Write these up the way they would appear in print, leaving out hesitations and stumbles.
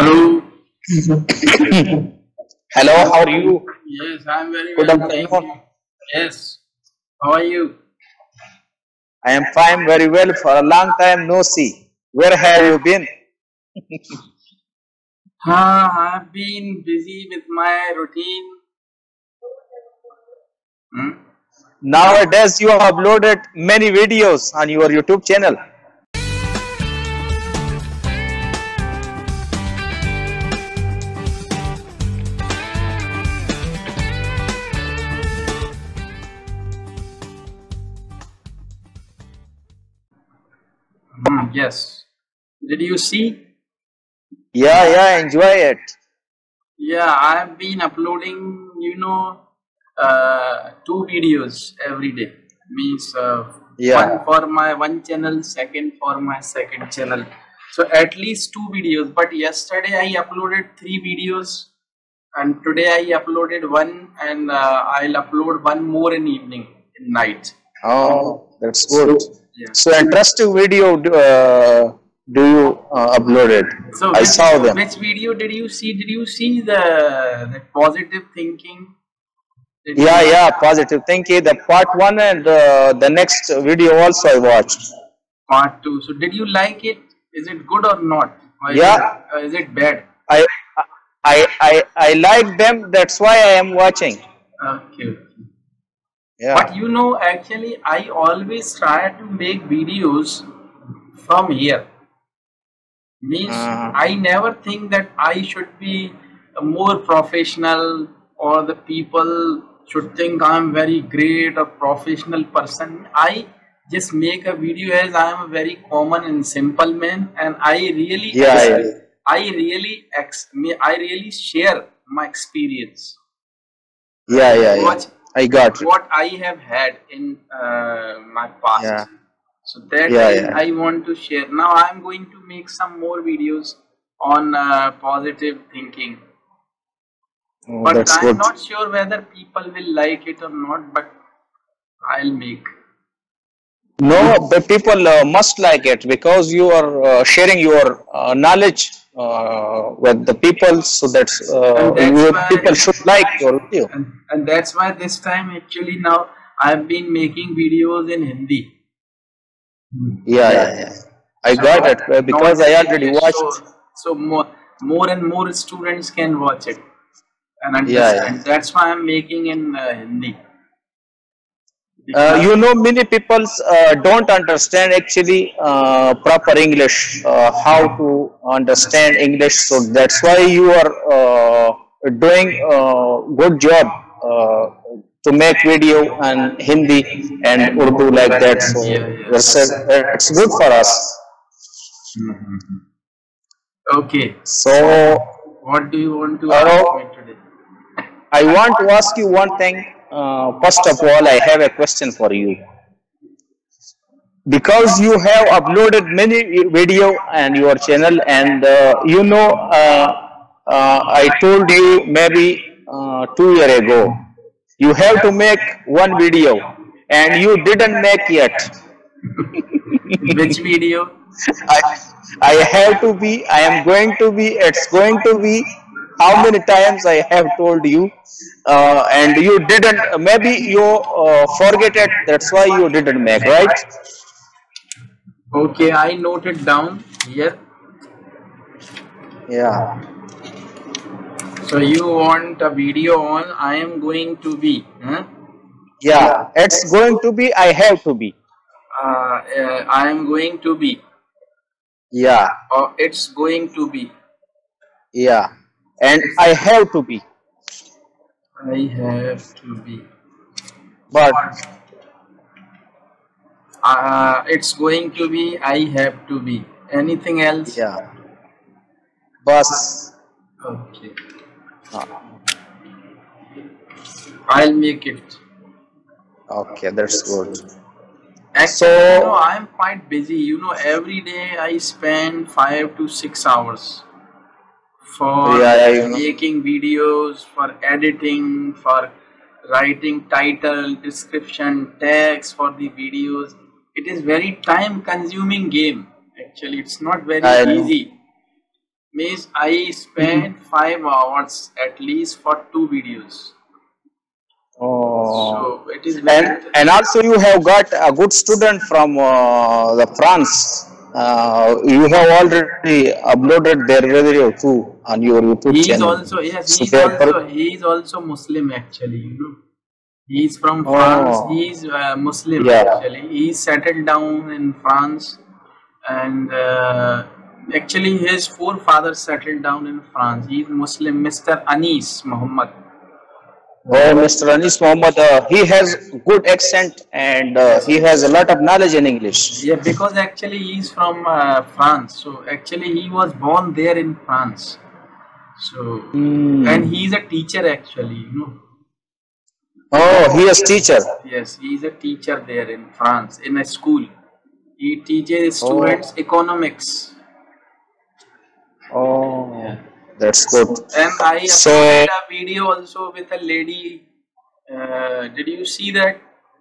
Hello. Hello, how are you? Yes, I'm very Good well. Thank afternoon. you. Yes. How are you? I am fine, very well. For a long time no see. Where have you been? I've been busy with my routine. Hmm? Nowadays, you have uploaded many videos on your YouTube channel. Yes. Did you see? Yeah, enjoy it. Yeah, I've been uploading, two videos every day. Means one Yeah. for my one channel, second for my second channel. So at least two videos. But yesterday I uploaded three videos, and today I uploaded one, and I'll upload one more in evening, in night. Oh, that's good. Yeah. So interesting video do you upload it? So I saw them. which video did you see? Did you see the positive thinking? Did you Yeah, positive thinking. The part one and the next video also I watched. part two? So did you like it? Is it good or not? Or Yeah, is it bad? I I like them. That's why I am watching. Okay. But Yeah. actually, I always try to make videos from here. Means Uh, I never think that I should be a more professional, or the people should think I'm very great or professional person. I just make a video as I am a very common and simple man, and yeah. I really share my experience, Yeah. what I got it. what I have had in my Yeah, past. So that yeah. I want to share. Now I'm going to make some more videos on positive thinking, Oh, but that's I'm good. not sure whether people will like it or not. But I'll make. No, the people must like it because you are sharing your knowledge with the people, so that's And that's you, why, people should like your video. and that's why this time actually now I've been making videos in Hindi. Yeah. I So got it not because I in already English. watched. So more and more students can watch it and Yeah. understand. That's why I'm making in Hindi. Many people don't understand actually proper English, how to understand English. So that's why you are doing good job to make video and Hindi and Urdu like that. Yeah, So yes. that's good for us. Okay. So What do you want to uh, ask me today? I want to ask you one thing. First of all, I have a question for you. Because you have uploaded many video and your channel, and I told you maybe 2 years ago you have to make one video and you didn't make yet. Which video? I, I have to be, I am going to be, it's going to be. How many times I have told you, and you didn't, maybe you forget it, that's why you didn't make, right? Okay, I noted down here. Yeah. So you want a video on I am going to be, huh? Yeah, it's going to be, I have to be. I am going to be, Yeah, or it's going to be. yeah. And I have to be. I have to be. But It's going to be. I have to be. Anything else? yeah, bus. Okay. Uh, I'll make it. okay, that's good. Actually, So, I'm quite busy. Every day I spend 5 to 6 hours for yeah, making videos, for editing, for writing title, description, text for the videos. It is very time consuming game. Actually, it's not very I know. easy. Means I spent 5 hours at least for 2 videos. Oh. So it is very And also you have got a good student from the France. You have already uploaded their video too on your YouTube he is channel. also, yes, So they are. he is also Muslim actually, you know. He is from France. He Oh, is Muslim yeah. actually. He is settled down in France, and actually his forefathers settled down in France. He is Muslim, Mr. Anis Muhammad. Oh, Mr. Anis Mohammed, he has good accent and Yes, he has a yes. lot of knowledge in English. Yeah, because actually he is from France. So actually he was born there in France. So, and Hmm. he is a teacher actually, you know. Oh, he is teacher. Yes, he is a teacher there in France in a school. He teaches students Oh, economics. oh, Yeah. that's good. And I So, uploaded a video also with a lady. Did you see that?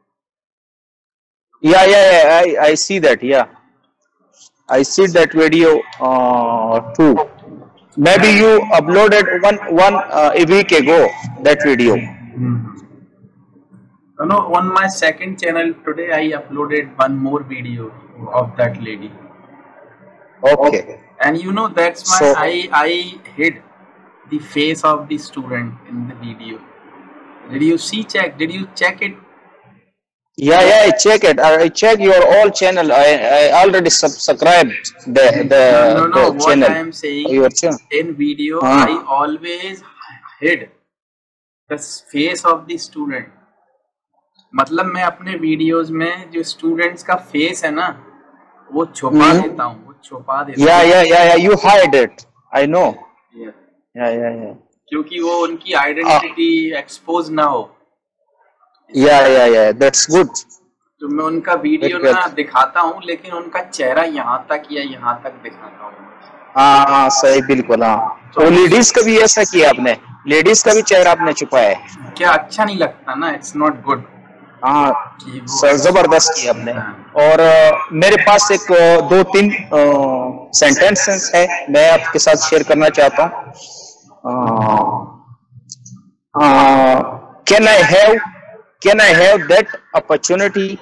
yeah, I see that. Yeah, I see that video too. Maybe And you uploaded one a week ago that video. you know, on my second channel today, I uploaded one more video of that lady. Okay. And you know that's why So, I hid the face of the student in the video. Did you see check? Did you check it? yeah, I check it. I check your all channel. I already subscribed No. the What channel. I am saying, Your channel. in video, I हाँ always hid the face of the student. मतलब मैं अपने videos में जो students का face है ना वो छुपा हम्म देता हूँ, वो छुपा देता yeah you hide it I know हूँ। Yeah. yeah क्योंकि वो उनकी uh, आइडेंटिटी एक्सपोज ना हो, yeah that's good तो मैं उनका वीडियो very well ना दिखाता हूँ लेकिन उनका चेहरा यहाँ तक या यहाँ तक दिखाता हूँ। हाँ सही बिल्कुल हाँ तो वो लेडीज का भी ऐसा किया आपने लेडीज का भी चेहरा आपने छुपाया है क्या अच्छा नहीं लगता ना, इट्स नॉट गुड हाँ कि सर जबरदस्त किया आपने और मेरे पास एक दो तीन सेंटेंसेस है मैं आपके साथ शेयर करना चाहता हूँ can I have that opportunity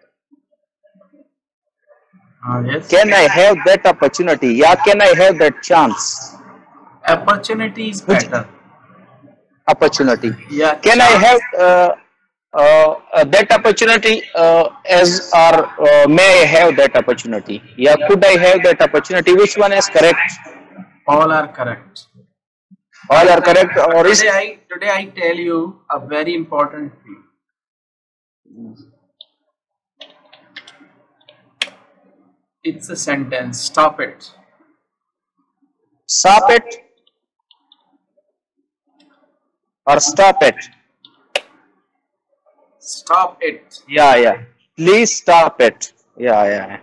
yes can I have that opportunity या can I have that chance opportunity is which better opportunity या can I chance. have that opportunity as or may I have that opportunity या could I have that opportunity which one is correct All are correct. all are correct or is Today I tell you a very important thing. It's a sentence. Stop it. stop it or stop it Stop it. yeah please stop it yeah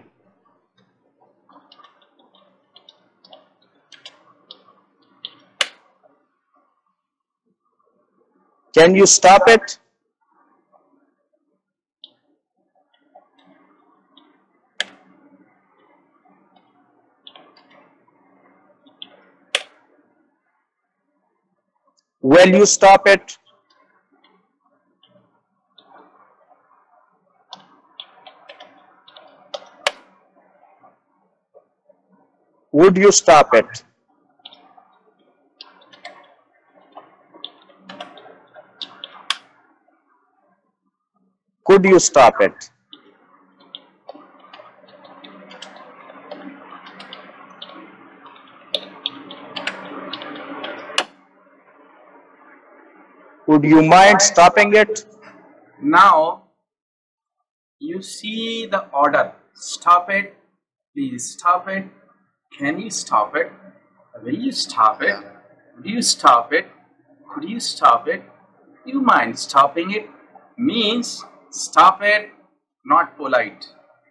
can you stop it will you stop it would you stop it could you stop it would you mind stopping it Now you see the order. Stop it. Please stop it. Can you stop it? Will you stop it? Will you stop it? Could you stop it? Do you mind stopping it? Means stop it, not polite.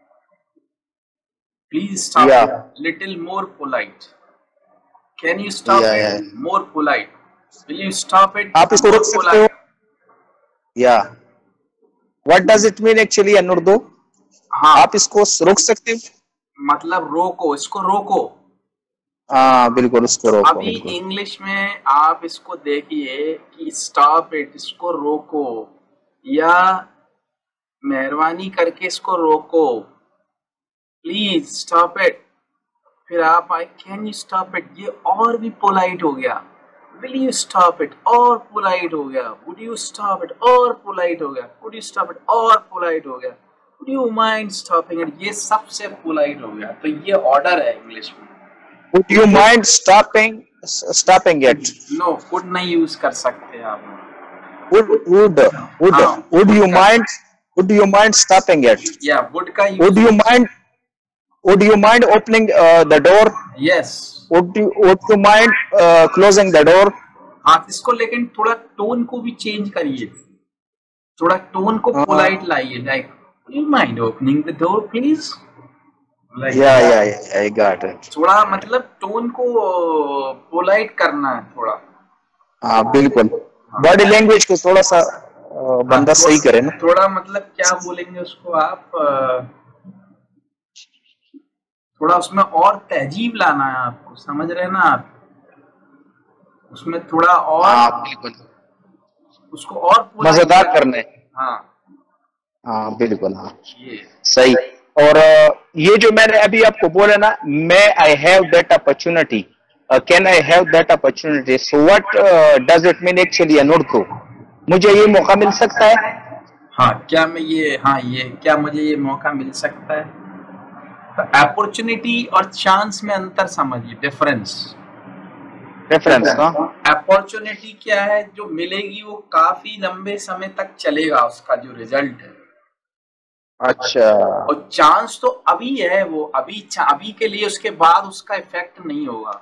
Please stop it. yeah Little more polite. Can you stop it? yeah More polite. Will you stop it? आप इसको More रोक सकते हो polite. yeah what does it mean actually in Urdu हाँ आप इसको रोक सकते हो मतलब रोको, इसको रोको. हाँ बिल्कुल, उसको रोको अभी बिल्कुल। इंग्लिश में आप इसको देखिए कि स्टॉप इट, इसको रोको, या मेहरबानी करके इसको रोको, प्लीज स्टॉप इट। फिर आप I can you stop it, ये और भी पोलाइट हो गया। विल यू स्टॉप इट, और पोलाइट हो गया। वुड यू स्टॉप इट, और पोलाइट हो गया। कुड यू स्टॉप इट, और पोलाइट हो गया। Would you mind stopping it, ये सबसे पोलाइट हो गया। तो ये ऑर्डर है इंग्लिश में। Would you mind stopping it? No, could नहीं यूज कर सकते आप। Would would would हाँ, would वुड you का, mind would you mind stopping it? या वुड का Would यूज you हो। mind would you mind opening the door? Yes. Would you mind closing the door? हाँ, इसको लेकिन थोड़ा टोन को भी चेंज करिए, थोड़ा टोन को पोलाइट लाइए। Like, you mind opening the door please. Yeah, I got it. थोड़ा मतलब टोन को पोलाइट करना है थोड़ा। हाँ बिल्कुल, बॉडी लैंग्वेज को थोड़ा सा हाँ, बंदा सही करे ना। थोड़ा मतलब क्या बोलेंगे उसको आप, थोड़ा उसमें और तहजीब लाना है आपको, समझ रहे हैं ना आप, उसमें थोड़ा और हाँ बिल्कुल, उसको और पोलाइट मजेदार करने। हाँ, हाँ बिल्कुल, हाँ ये सही। और ये जो मैंने अभी आपको बोला ना, मैं I have that opportunity, can I have that opportunity, so what does it mean actually in Urdu? मुझे ये मौका मिल सकता है? हाँ, क्या मैं ये, हाँ ये, क्या मुझे ये मौका मिल सकता है? तो अपॉर्चुनिटी और चांस में अंतर समझिए, डिफरेंस। रेफरेंस ना, अपॉर्चुनिटी क्या है, जो मिलेगी वो काफी लंबे समय तक चलेगा, उसका जो रिजल्ट है। अच्छा और चांस तो अभी है, वो अभी अभी के लिए, उसके बाद उसका इफेक्ट नहीं होगा।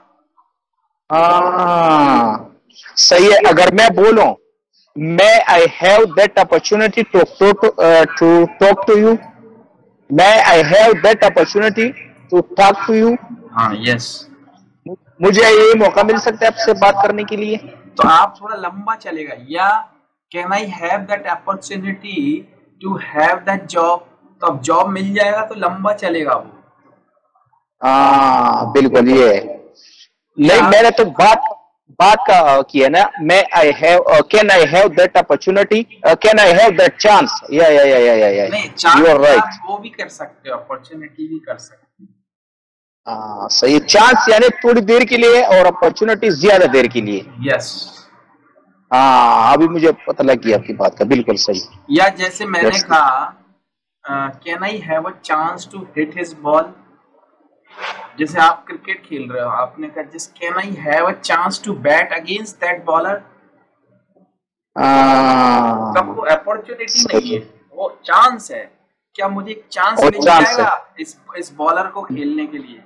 हाँ सही है। अगर मैं बोलूं मैं I have that opportunity to talk to you, मैं I have that opportunity to talk to you, हाँ, यस। मुझे ये मौका मिल सकता है आपसे बात करने के लिए? तो आप थोड़ा लंबा चलेगा, या can I have that opportunity to have that job, तो अब जॉब मिल जाएगा तो लंबा चलेगा वो। हाँ बिल्कुल, ये नहीं, मैंने तो बात बात का किया ना, मैं I have, can I have that opportunity, can I have that chance, या नहीं, चांस यू आर आप राइट। वो भी कर सकते हो, अपॉर्चुनिटी भी कर सकते हो। हाँ सही, चांस यानी थोड़ी देर के लिए और अपॉर्चुनिटी ज्यादा देर के लिए। यस। हाँ अभी मुझे पता लग गया आपकी बात का, बिल्कुल सही। या जैसे मैंने That's कहा, can I have a chance to hit his ball. जैसे आप क्रिकेट खेल रहे हो, आपने कहा just can I have a chance to bat against that bowler. तब वो अपॉर्चुनिटी नहीं है, वो चांस है। क्या मुझे एक चांस और मिल चांस है, जाएगा इस बॉलर को खेलने के लिए?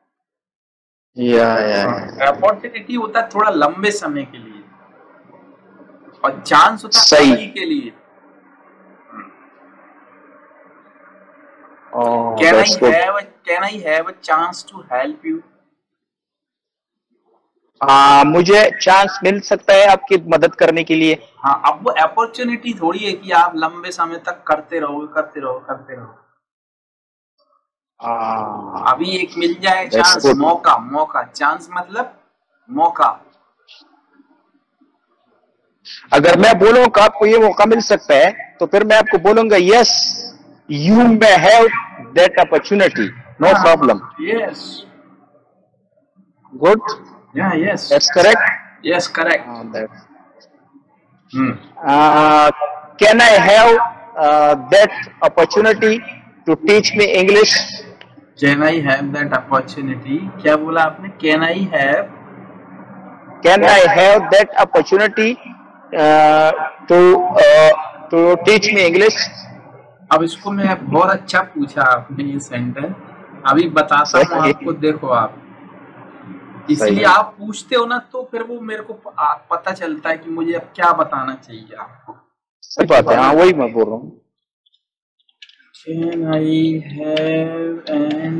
या अपॉर्चुनिटी होता है थोड़ा लंबे समय के लिए, और चांस होता है सही। अभी के लिए। Oh, can that's good. I have a chance to help you. मुझे चांस मिल सकता है आपकी मदद करने के लिए? हाँ, अब वो अपॉर्चुनिटी थोड़ी है कि आप लंबे समय तक करते रहोगे, करते रहो, करते रहो। अभी एक मिल जाए That's चांस, good. मौका, मौका, चांस मतलब मौका। अगर मैं बोलूं कि आपको ये मौका मिल सकता है, तो फिर मैं आपको बोलूंगा yes, you may have that opportunity, no problem. Yes, good, yeah, yes, that's correct. Yes, correct. Can I have that opportunity to teach me English? Can I have that opportunity, क्या बोला आपने? Can I have, can I have that opportunity to to teach me English? अब इसको मैं, बहुत अच्छा पूछा आपने ये सेंटेंस। अभी बताता हूँ आपको, देखो आप, इसलिए आप पूछते हो ना, तो फिर वो मेरे को पता चलता है कि मुझे अब क्या बताना चाहिए आपको। सही बात है, हाँ वही मैं बोल रहा हूँ। Can I have an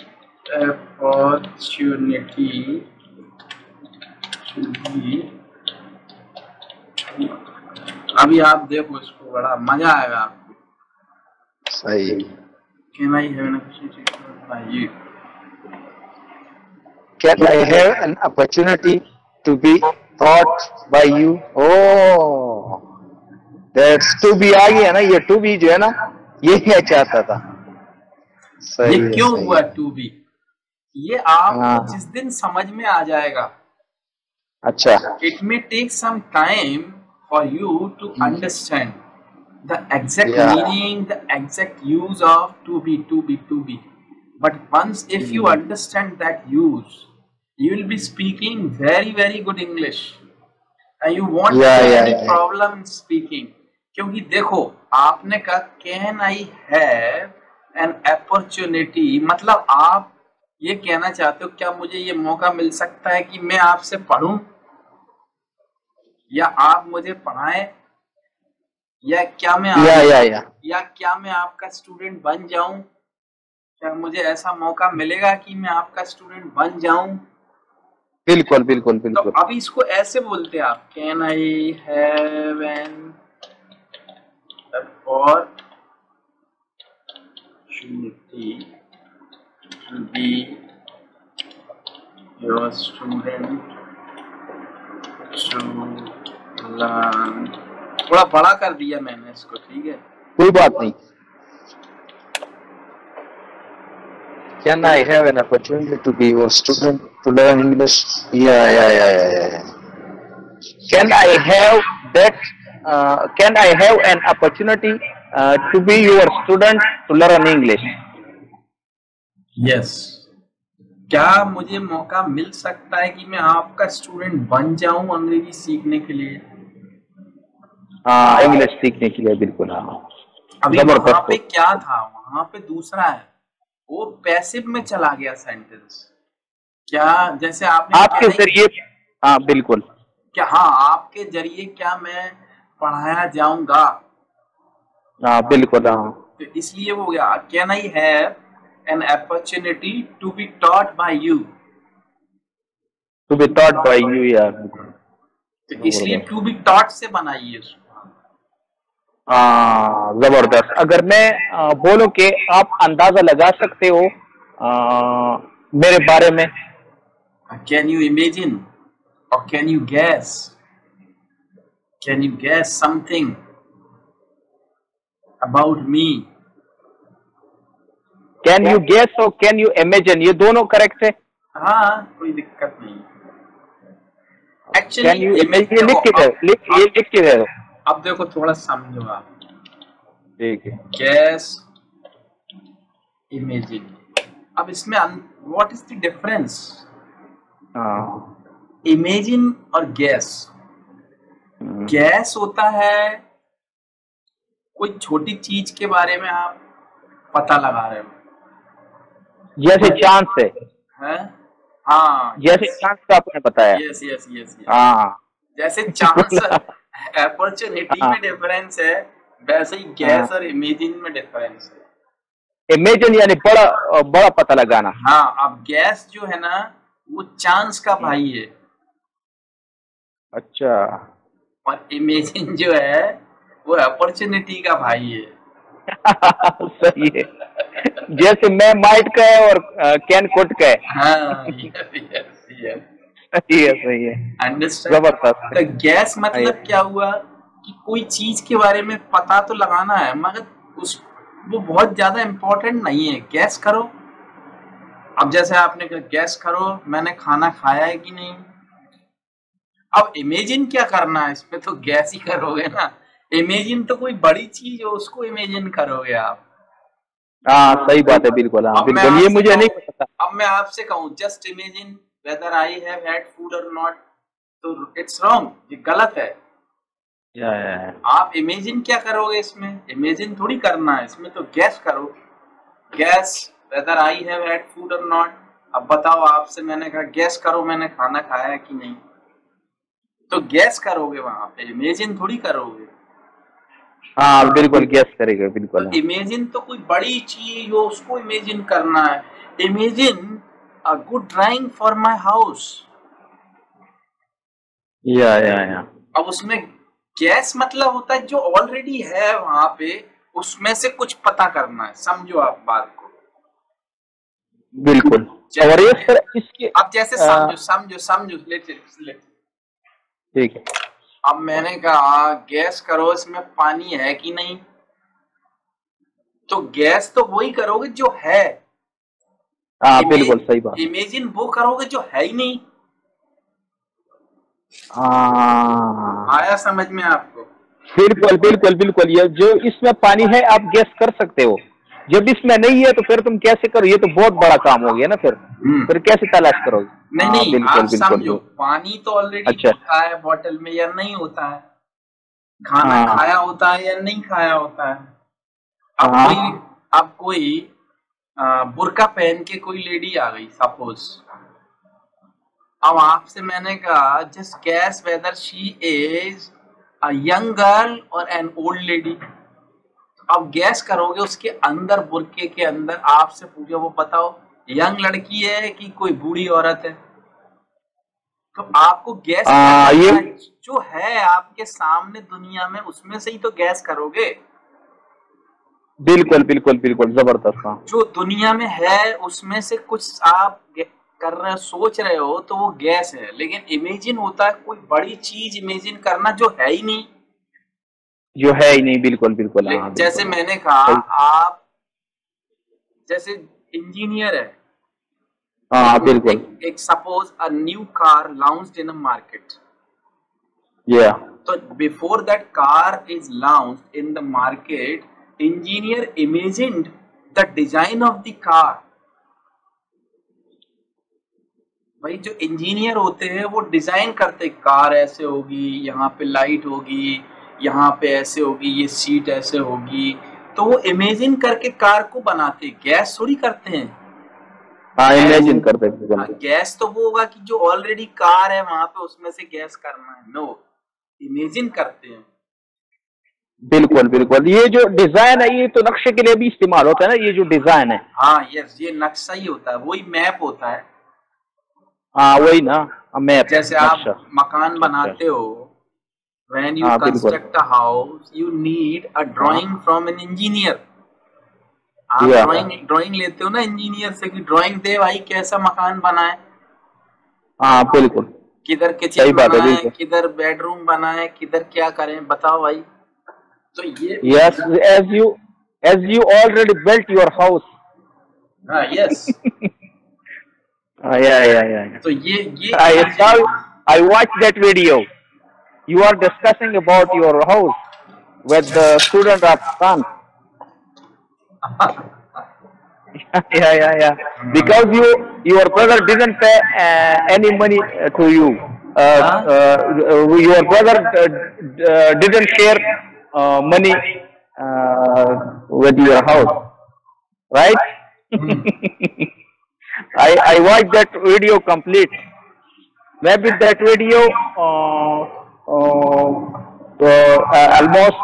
opportunity to be, अभी आप देखो इसको, बड़ा मजा आएगा आपको। सही। Can I have an opportunity to be, Can I have an opportunity to be taught by you? Oh, that's to be आ गया ना, ये to be जो है ना, ये मैं चाहता था। ये सही है, क्यों सही हुआ है। To be? ये आपको हाँ, जिस दिन समझ में आ जाएगा, अच्छा। it may take some time for you to understand the exact या meaning, the exact use of to be. But once if you understand that use, you will be speaking very good English and you won't या face या any या problem speaking. क्योंकि देखो, आपने कहा can I have an opportunity, मतलब आप ये कहना चाहते हो क्या मुझे ये मौका मिल सकता है कि मैं आपसे पढ़ूं या आप मुझे पढ़ाएं, या क्या मैं या आप, या या या क्या मैं आपका स्टूडेंट बन जाऊं? क्या मुझे ऐसा मौका मिलेगा कि मैं आपका स्टूडेंट बन जाऊं? बिल्कुल बिल्कुल तो बिल्कुल। अभी इसको ऐसे बोलते हैं आप, can I have an opportunity to be your student to learn। थोड़ा बड़ा कर दिया मैंने इसको, ठीक है। कोई बात नहीं। Can I have an opportunity to be your student to learn English? Yeah. Can I have that? Can I have an opportunity to be your student to learn English? Yes, क्या मुझे मौका मिल सकता है कि मैं आपका स्टूडेंट बन जाऊं अंग्रेजी सीखने के लिए? हाँ, इंग्लिश सीखने के लिए, बिल्कुल। हाँ, अभी वहां जबरदस्त। पे क्या था, वहां पे दूसरा है, वो पैसिव में चला गया सेंटेंस। क्या जैसे आपने आपके जरिए, हाँ बिल्कुल। क्या, हाँ आपके जरिए क्या मैं पढ़ाया जाऊंगा? हाँ बिल्कुल। हाँ, तो इसलिए हो गया can I have an opportunity to be taught by you. To be taught by you यार। तो इसलिए टू बी टॉट से बनाइए उसको। हाँ, जबरदस्त। अगर मैं बोलूं कि आप अंदाजा लगा सकते हो मेरे बारे में, कैन यू इमेजिन और can you guess something about me? Can you guess और कैन यू इमेजिन, ये दोनों करेक्ट है। हाँ, कोई दिक्कत नहीं। कैन एक्चुअली यू इमेजिन लिख के दे, ये लिख के दे दो। अब देखो थोड़ा समझो आप, ठीक है। Guess, imagine. अब इसमें what is the difference? Imagine और गैस, गैस होता है कोई छोटी चीज के बारे में आप पता लगा रहे हो, जैसे चांद से, हैं? हाँ, जैसे चांद का आपने बताया। यस। हाँ, जैसे चांस अपॉर्चुनिटी में डिफरेंस है, वैसे ही गैस और इमेजिन में डिफरेंस है। इमेजिन यानी बड़ा बड़ा पता लगाना। हाँ, अब गैस जो है ना वो चांस का भाई है। अच्छा। और इमेजिन जो है वो अपॉर्चुनिटी का भाई है। सही है। जैसे मैं माइट का है और कैन कोट का है। हाँ, यस। सही है। अंडरस्टैंड। जबरदस्त। तो गैस मतलब क्या हुआ कि कोई चीज के बारे में पता तो लगाना है, मगर उस वो बहुत ज्यादा इम्पोर्टेंट नहीं है। गैस करो। अब जैसे आपने कहा गैस करो मैंने खाना खाया है कि नहीं। अब इमेजिन क्या करना है, इसमें तो गैस ही करोगे ना। इमेजिन तो कोई बड़ी चीज है, उसको इमेजिन करोगे आप। हाँ, सही बात है, बिल्कुल। हाँ बिल्कुल, ये मुझे नहीं पता। अब मैं आपसे कहूँ just imagine whether I have had food or not, तो इट्स रॉन्ग, ये गलत है। या। आप इमेजिन क्या करोगे, इसमें इमेजिन थोड़ी करना है, इसमें तो गैस करो। Guess whether I have had food or not. अब बताओ, आपसे मैंने कहा गैस करो मैंने खाना खाया है कि नहीं, तो गैस करोगे वहां पे, इमेजिन थोड़ी करोगे। हाँ बिल्कुल, गैस करेगा, बिल्कुल। तो इमेजिन तो कोई बड़ी चीज हो उसको इमेजिन करना है। Imagine a good drawing for my house. Yeah. अब उसमें गैस मतलब होता है जो ऑलरेडी है वहां पे, उसमें से कुछ पता करना है। समझो आप बात को। बिल्कुल। और ये सर इसके अब जैसे समझो समझो समझो ले ठीक है। अब मैंने कहा गैस करो इसमें पानी है कि नहीं, तो गैस तो वही करोगे जो है। हाँ बिल्कुल सही बात। इमेजिन वो करोगे जो है ही नहीं। आया समझ में आपको? बिल्कुल बिल्कुल बिल्कुल। ये जो इसमें पानी है आप गैस कर सकते हो, जब इसमें नहीं है तो फिर तुम कैसे करो? ये तो बहुत बड़ा काम हो गया ना। फिर कैसे तलाश करोगे? नहीं नहीं, बिल्कुल आप बिल्कुल। समझो, पानी तो ऑलरेडी अच्छा होता है बॉटल में या नहीं होता है, खाना खाया होता है या नहीं खाया होता है। अब कोई बुर्का पहन के कोई लेडी आ गई सपोज, अब आपसे मैंने कहा just guess whether she is a young girl or an old lady. अब गैस करोगे उसके अंदर, बुर्के के अंदर आपसे पूछो, वो बताओ यंग लड़की है कि कोई बूढ़ी औरत है, तो आपको गैस करना है जो है आपके सामने दुनिया में, उसमें से ही तो गैस करोगे। बिल्कुल बिल्कुल बिल्कुल, जबरदस्त। जो दुनिया में है उसमें से कुछ आप कर रहे सोच रहे हो तो वो गैस है, लेकिन इमेजिन होता है कोई बड़ी चीज इमेजिन करना जो है ही नहीं, जो है ही नहीं। बिल्कुल बिल्कुल। जैसे मैंने कहा आप जैसे इंजीनियर है, बिल्कुल। एक suppose a new car launched in a market, तो before that car is launched in the market, engineer imagined the design of the car. भाई जो इंजीनियर होते हैं वो डिजाइन करते, कार ऐसे होगी, यहाँ पे लाइट होगी, यहाँ पे ऐसे होगी, ये सीट ऐसे होगी, तो वो इमेजिन करके कार को बनाते, गैस थोड़ी करते हैं। इमेजिन करते हैं। गैस तो वो होगा कि जो ऑलरेडी कार है वहां पे उसमें से गैस करना है, नो, इमेजिन करते हैं। बिल्कुल बिल्कुल। ये जो डिजाइन है ये तो नक्शे के लिए भी इस्तेमाल होता है ना, ये जो डिजाइन है। यस, ये नक्शा ही होता है, वही मैप होता है। वही ना, मैप। जैसे आप मकान बनाते हो, when you construct a house you need a drawing from an engineer। आप ड्राइंग लेते हो ना इंजीनियर से कि ड्राइंग दे भाई कैसा मकान बनाए। बिल्कुल। किधर किचन बनाए, किधर बेडरूम बनाए, किधर क्या करें, बताओ भाई। तो ये yes, as you already built your house। yes। yeah। तो ये I watched that video। You are discussing about your house with the student of France। yeah। Because your brother didn't pay any money to you। Your brother didn't share money with your house, right? I watched that video complete। Maybe that video almost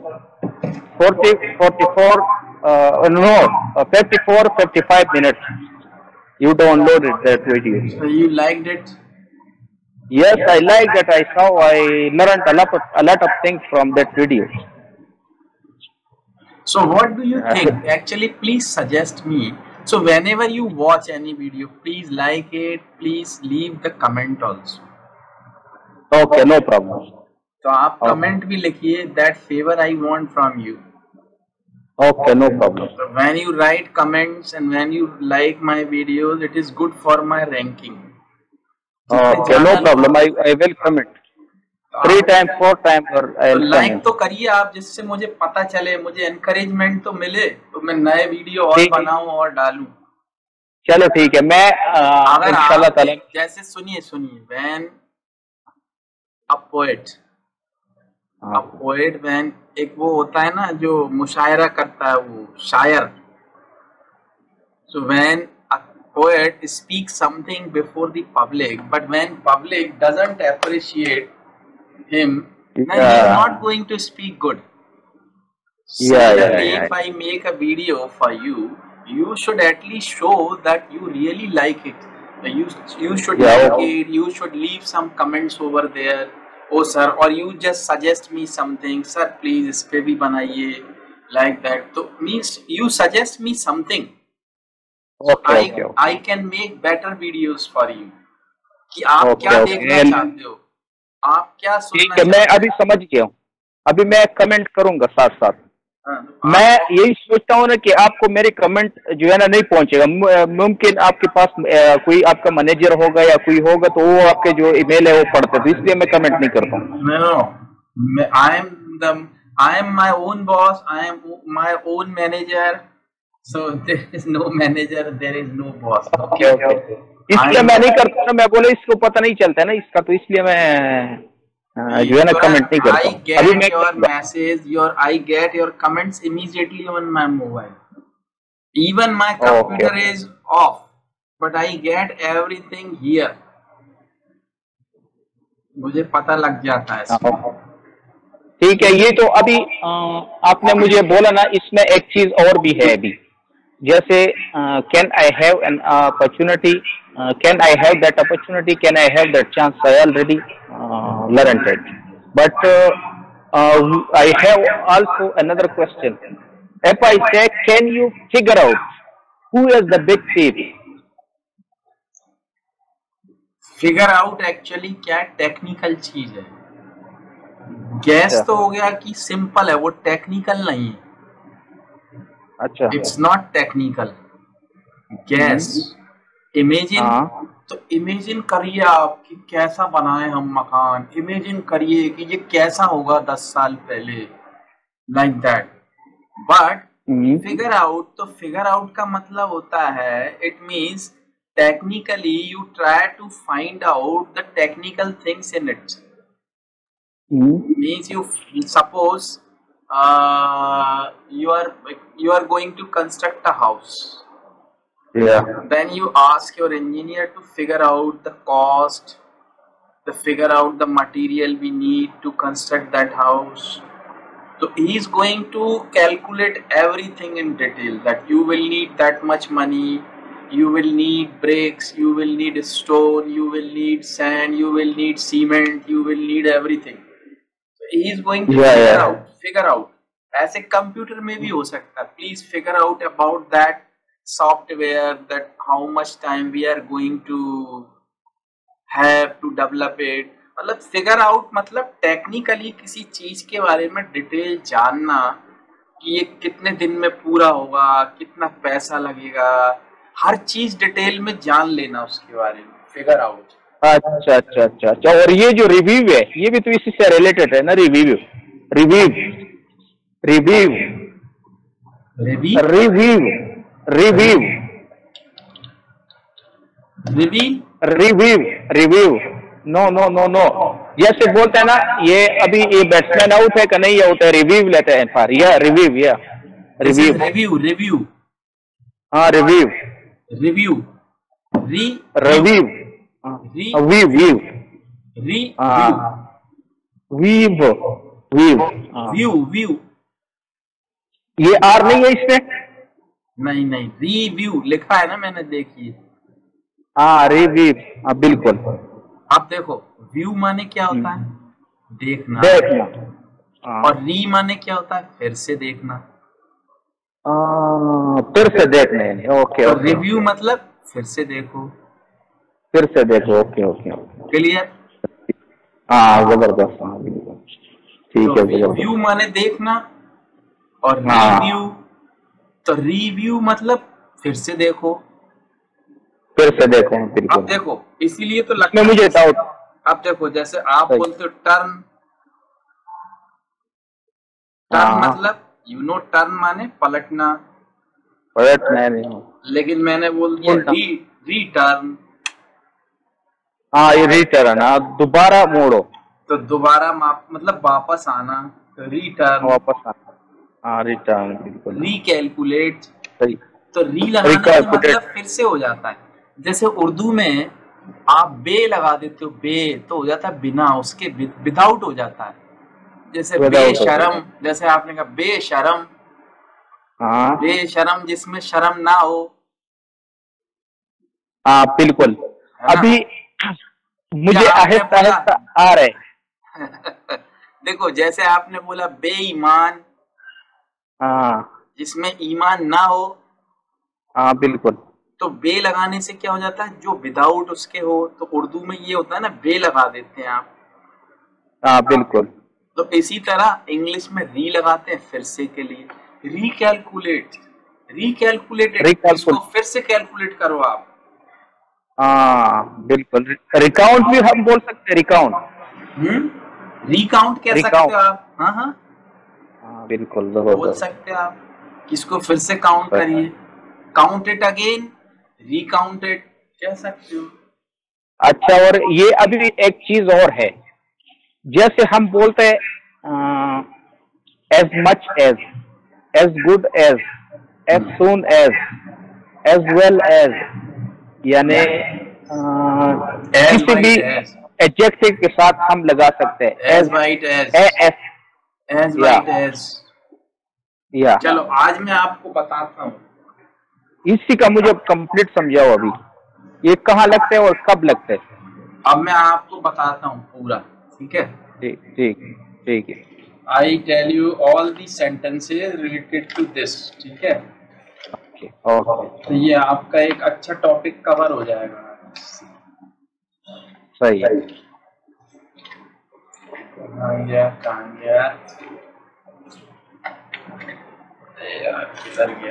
55 minutes you downloaded that video। So you liked it? Yes, I like that। I learned a lot of things from that video। So what do you think? Actually, please suggest me. So whenever you watch any video, please like it, please leave the comment also। Okay, no problem। तो आप comment भी लिखिए, that favor I want from you। Okay, no problem। So when you write comments and when you like my videos, it is good for my ranking। Okay, no problem। I will comment 3 times 4 times और like तो करिए आप, जिससे मुझे पता चले, मुझे encouragement तो मिले, तो मैं नए वीडियो और बनाऊं और डालूं। चलो ठीक है। मैं अगर आप जैसे सुनिए व्हेन अ पोएट व्हेन एक वो होता है ना जो मुशायरा करता है, वो शायर। So when a poet speak something before the public, but when public doesn't appreciate him, then he is not going to speak good। Similarly, if I make a video for you, you should at least show that you really like it। You should like it, you should leave some comments over there, oh sir, or you just suggest me something, sir please इस पे भी बनाइए, like that। तो means you suggest me something, okay okay I can make better videos for you कि आप okay क्या okay देखना चाहते हो, आप क्या ठीक सुनना है, मैं चाहते अभी समझ गया हूँ। अभी मैं कमेंट करूंगा साथ साथ। हो। मैं यही सोचता हूँ ना कि आपको मेरे कमेंट जो है ना नहीं पहुंचेगा। मुमकिन आपके पास कोई आपका मैनेजर होगा या कोई होगा तो वो आपके जो ईमेल है वो पढ़ते, तो इसलिए मैं कमेंट नहीं करता हूँ। No, I am my own boss. I am my own manager. So there is no manager. There is no boss. Okay okay, इसलिए मैं नहीं करता ना, मैं बोले इसको पता नहीं चलता है ना इसका, तो इसलिए मैं जो है ना कमेंट नहीं करता I हूँ। अभी get मैं your करूंगा। message. I get your comments immediately on my mobile. Even my okay computer is off, but I get everything here. मुझे पता लग जाता है इसमें। ठीक है, ये तो अभी आपने मुझे बोला ना, इसमें एक चीज और भी है अभी, जैसे can I have an opportunity, can I have that opportunity, can I have that chance, I already learned it, but I have also another question. If I say, can you figure out who is the big thief? Figure out actually क्या technical चीज है। Gas तो हो गया कि simple है, वो technical नहीं है। अच्छा, it's not technical. Guess imagine, तो इमेजिन करिए आप कि कैसा बनाए हम मकान, इमेजिन करिए कि ये कैसा होगा 10 साल पहले, like that. But figure out, तो फिगर आउट का मतलब होता है, it means technically you try to find out the technical things in it. Means you suppose you are going to construct a house. Yeah. Then you ask your engineer to figure out the cost, to figure out the material we need to construct that house. So he is going to calculate everything in detail, that you will need that much money, you will need bricks, you will need stone, you will need sand, you will need cement, you will need everything. He is going to figure out. ऐसे computer में भी हो सकता है, please figure out about that software, that how much time we are going to have to develop it. मतलब figure out मतलब technically किसी चीज के बारे में डिटेल जानना कि ये कितने दिन में पूरा होगा, कितना पैसा लगेगा, हर चीज डिटेल में जान लेना उसके बारे में, फिगर आउट। अच्छा अच्छा अच्छा अच्छा, और ये जो रिव्यू है ये भी तो इसी से रिलेटेड है ना, review review review review review review review no no no no, जैसे बोलते हैं ना, ये अभी ये बैट्समैन आउट है कि नहीं आउट है, रिव्यू लेते हैं फार, या रिव्यू, या रिव्यू रिव्यू रिव्यू हाँ review review review view view view, ये आर नहीं है इसमें? नहीं नहीं, रिव्यू लिखा है ना मैंने, देखिए। हाँ रिव्यू, हाँ बिल्कुल। अब देखो, व्यू माने क्या होता है, देखना, और री माने क्या होता है, फिर से देखना, फिर से देखने। ओके तो ओके, रिव्यू मतलब फिर से देखो, फिर से देखो। Okay okay, clear? हाँ जबरदस्त, हाँ बिल्कुल ठीक है। रिव्यू माने देखना, और रिव्यू, तो रिव्यू मतलब फिर से देखो, फिर से देखो बिल्कुल। अब देखो, इसीलिए तो लगता है मुझे डाउट। अब देखो, जैसे आप बोलते हो टर्न, टर्न मतलब यू नो, टर्न माने पलटना, नहीं, लेकिन मैंने बोल दिया रिटर्न। हाँ ये रिटर्न, दोबारा मोड़ो, तो दोबारा मतलब वापस आना, तो रिटर्न, वापस आना, हाँ रिटर्न बिल्कुल। रिकैलकुलेट, सही, तो री लगाने का मतलब फिर से हो जाता है। जैसे उर्दू में आप बे लगा देते हो, बे तो हो जाता है बिना, उसके विदाउट हो जाता है। जैसे बेशरम, जैसे आपने कहा बेशरम, हाँ बेशरम जिसमें शर्म ना हो। हाँ बिल्कुल। अभी मुझे आहिस्ता आहिस्ता आ रहे देखो, जैसे आपने बोला बेईमान, हाँ जिसमें ईमान ना हो। हाँ बिल्कुल। तो बे लगाने से क्या हो जाता है, जो विदाउट उसके हो, तो उर्दू में ये होता है ना, बे लगा देते हैं आप। हाँ बिल्कुल। तो इसी तरह इंग्लिश में री लगाते हैं फिर से के लिए, रिकैलकुलेट, रिकैलकुलेटेड, रिकॉल। इसको फिर से कैलकुलेट करो आप। हाँ बिल्कुल, रिकाउंट भी हम बोल सकते हैं, रिकाउंट। रिकाउंट कह सकते रिकाउंट, हो आप, हाँ हाँ हाँ बिल्कुल बोल जबरदस्त। सकते हैं आप। इसको फिर से काउंट करिए, count it again, recount it, कह सकते हो। अच्छा, और ये अभी एक चीज और है, जैसे हम बोलते हैं as much as good as soon as well as, यानी एज किसी भी वाइट एज, एडजेक्टिव के साथ हम लगा सकते हैं as as, white as, S, as या वाइट एज। या। चलो आज मैं आपको बताता हूँ। इसी का मुझे कंप्लीट समझाओ अभी, ये कहाँ लगते हैं और कब लगते हैं। अब मैं आपको बताता हूँ पूरा, ठीक है। ठीक ठीक ठीक है। I tell you all the sentences related to this, ठीक है। ओके ओके, तो ये आपका एक अच्छा टॉपिक कवर हो जाएगा। सही है। कहाँ गया, कहाँ गया, यार किधर गया।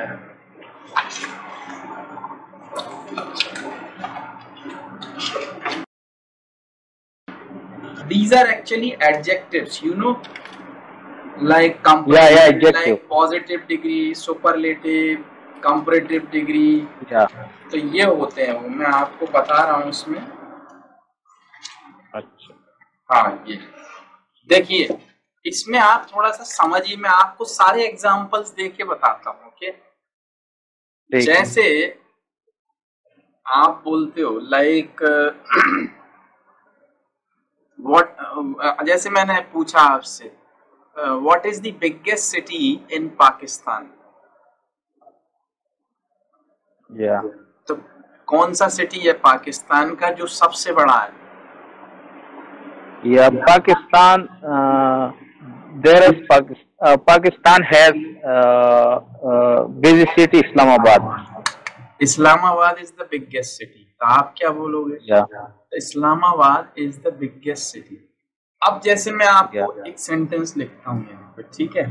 These are actually adjectives, you know, like comparative, adjective, like positive degree, superlative, comparative degree। या। तो ये होते हैं, वो मैं आपको बता रहा हूँ इसमें। अच्छा हाँ ये देखिए, इसमें आप थोड़ा सा समझिए, मैं आपको सारे एग्जांपल्स दे के बताता हूँ, ओके। ठीक है। जैसे आप बोलते हो लाइक व्हाट, जैसे मैंने पूछा आपसे what is the biggest city in Pakistan, या तो कौन सा सिटी है पाकिस्तान का जो सबसे बड़ा है। या Pakistan, there is Pakistan has busy city Islamabad. Islamabad is the biggest city, तो आप क्या बोलोगे। या Islamabad is the biggest city. अब जैसे मैं आपको या एक सेंटेंस लिखता हूँ यहाँ पे, ठीक है।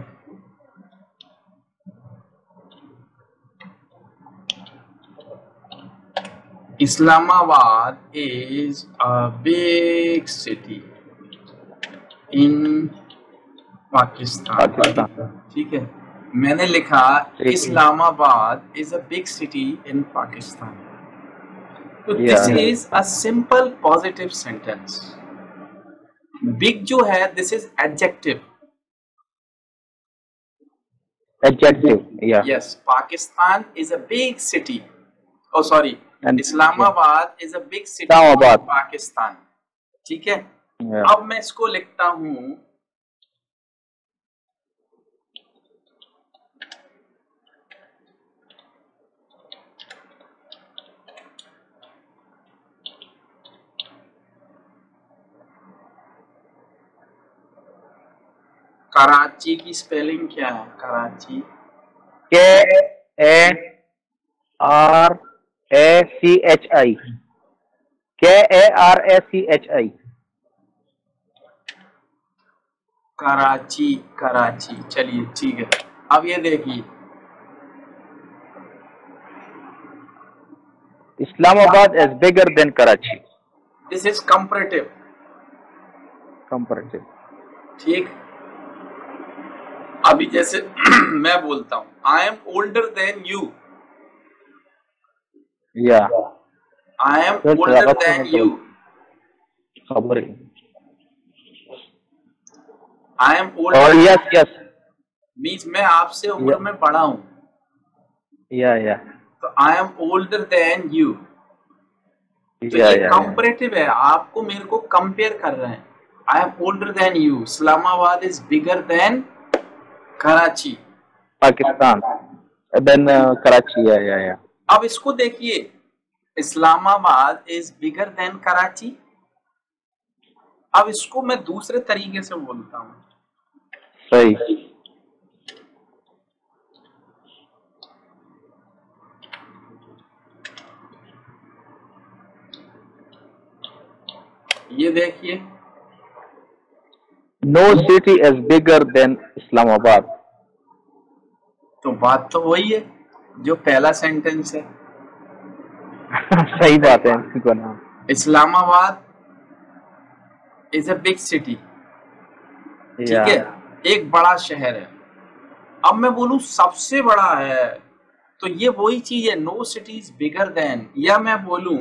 Islamabad is a big city in Pakistan, Pakistan, ठीक है। मैंने लिखा ठीक है। Islamabad is a big city in Pakistan. तो this yeah is a simple positive sentence. Big जो है this is adjective. Adjective, yeah. Yes, Pakistan is a big city, oh sorry, And Islamabad is a big city in Islamabad, Pakistan, ठीक है। या। अब मैं इसको लिखता हूं कराची की स्पेलिंग क्या है, कराची, KARACHI, KARACHI। कराची, कराची, चलिए ठीक है। अब ये देखिए, Islamabad is bigger than Karachi, this is comparative, comparative। ठीक। अभी जैसे मैं बोलता हूं I am older than you, या आई एम तो ओल्डर देन यू, खबर। आई एम और ओल्डर यस यस, मीन्स मैं आपसे उम्र में बड़ा हूं, या तो I am older than you. तो या ये या कंपैरेटिव है, आपको मेरे को कंपेयर कर रहे हैं। I am older than you, Islamabad is bigger than Karachi. Pakistan, than Karachi, yeah. अब इसको देखिए, Islamabad is bigger than Karachi. अब इसको मैं दूसरे तरीके से बोलता हूं, सही। ये देखिए, No city is bigger than Islamabad. तो बात तो वही है जो पहला सेंटेंस है। सही बात है, इनको नाम। Islamabad is a big city, ठीक है, एक बड़ा शहर है। अब मैं बोलूं सबसे बड़ा है, तो ये वही चीज है, no city is bigger than. या मैं बोलूं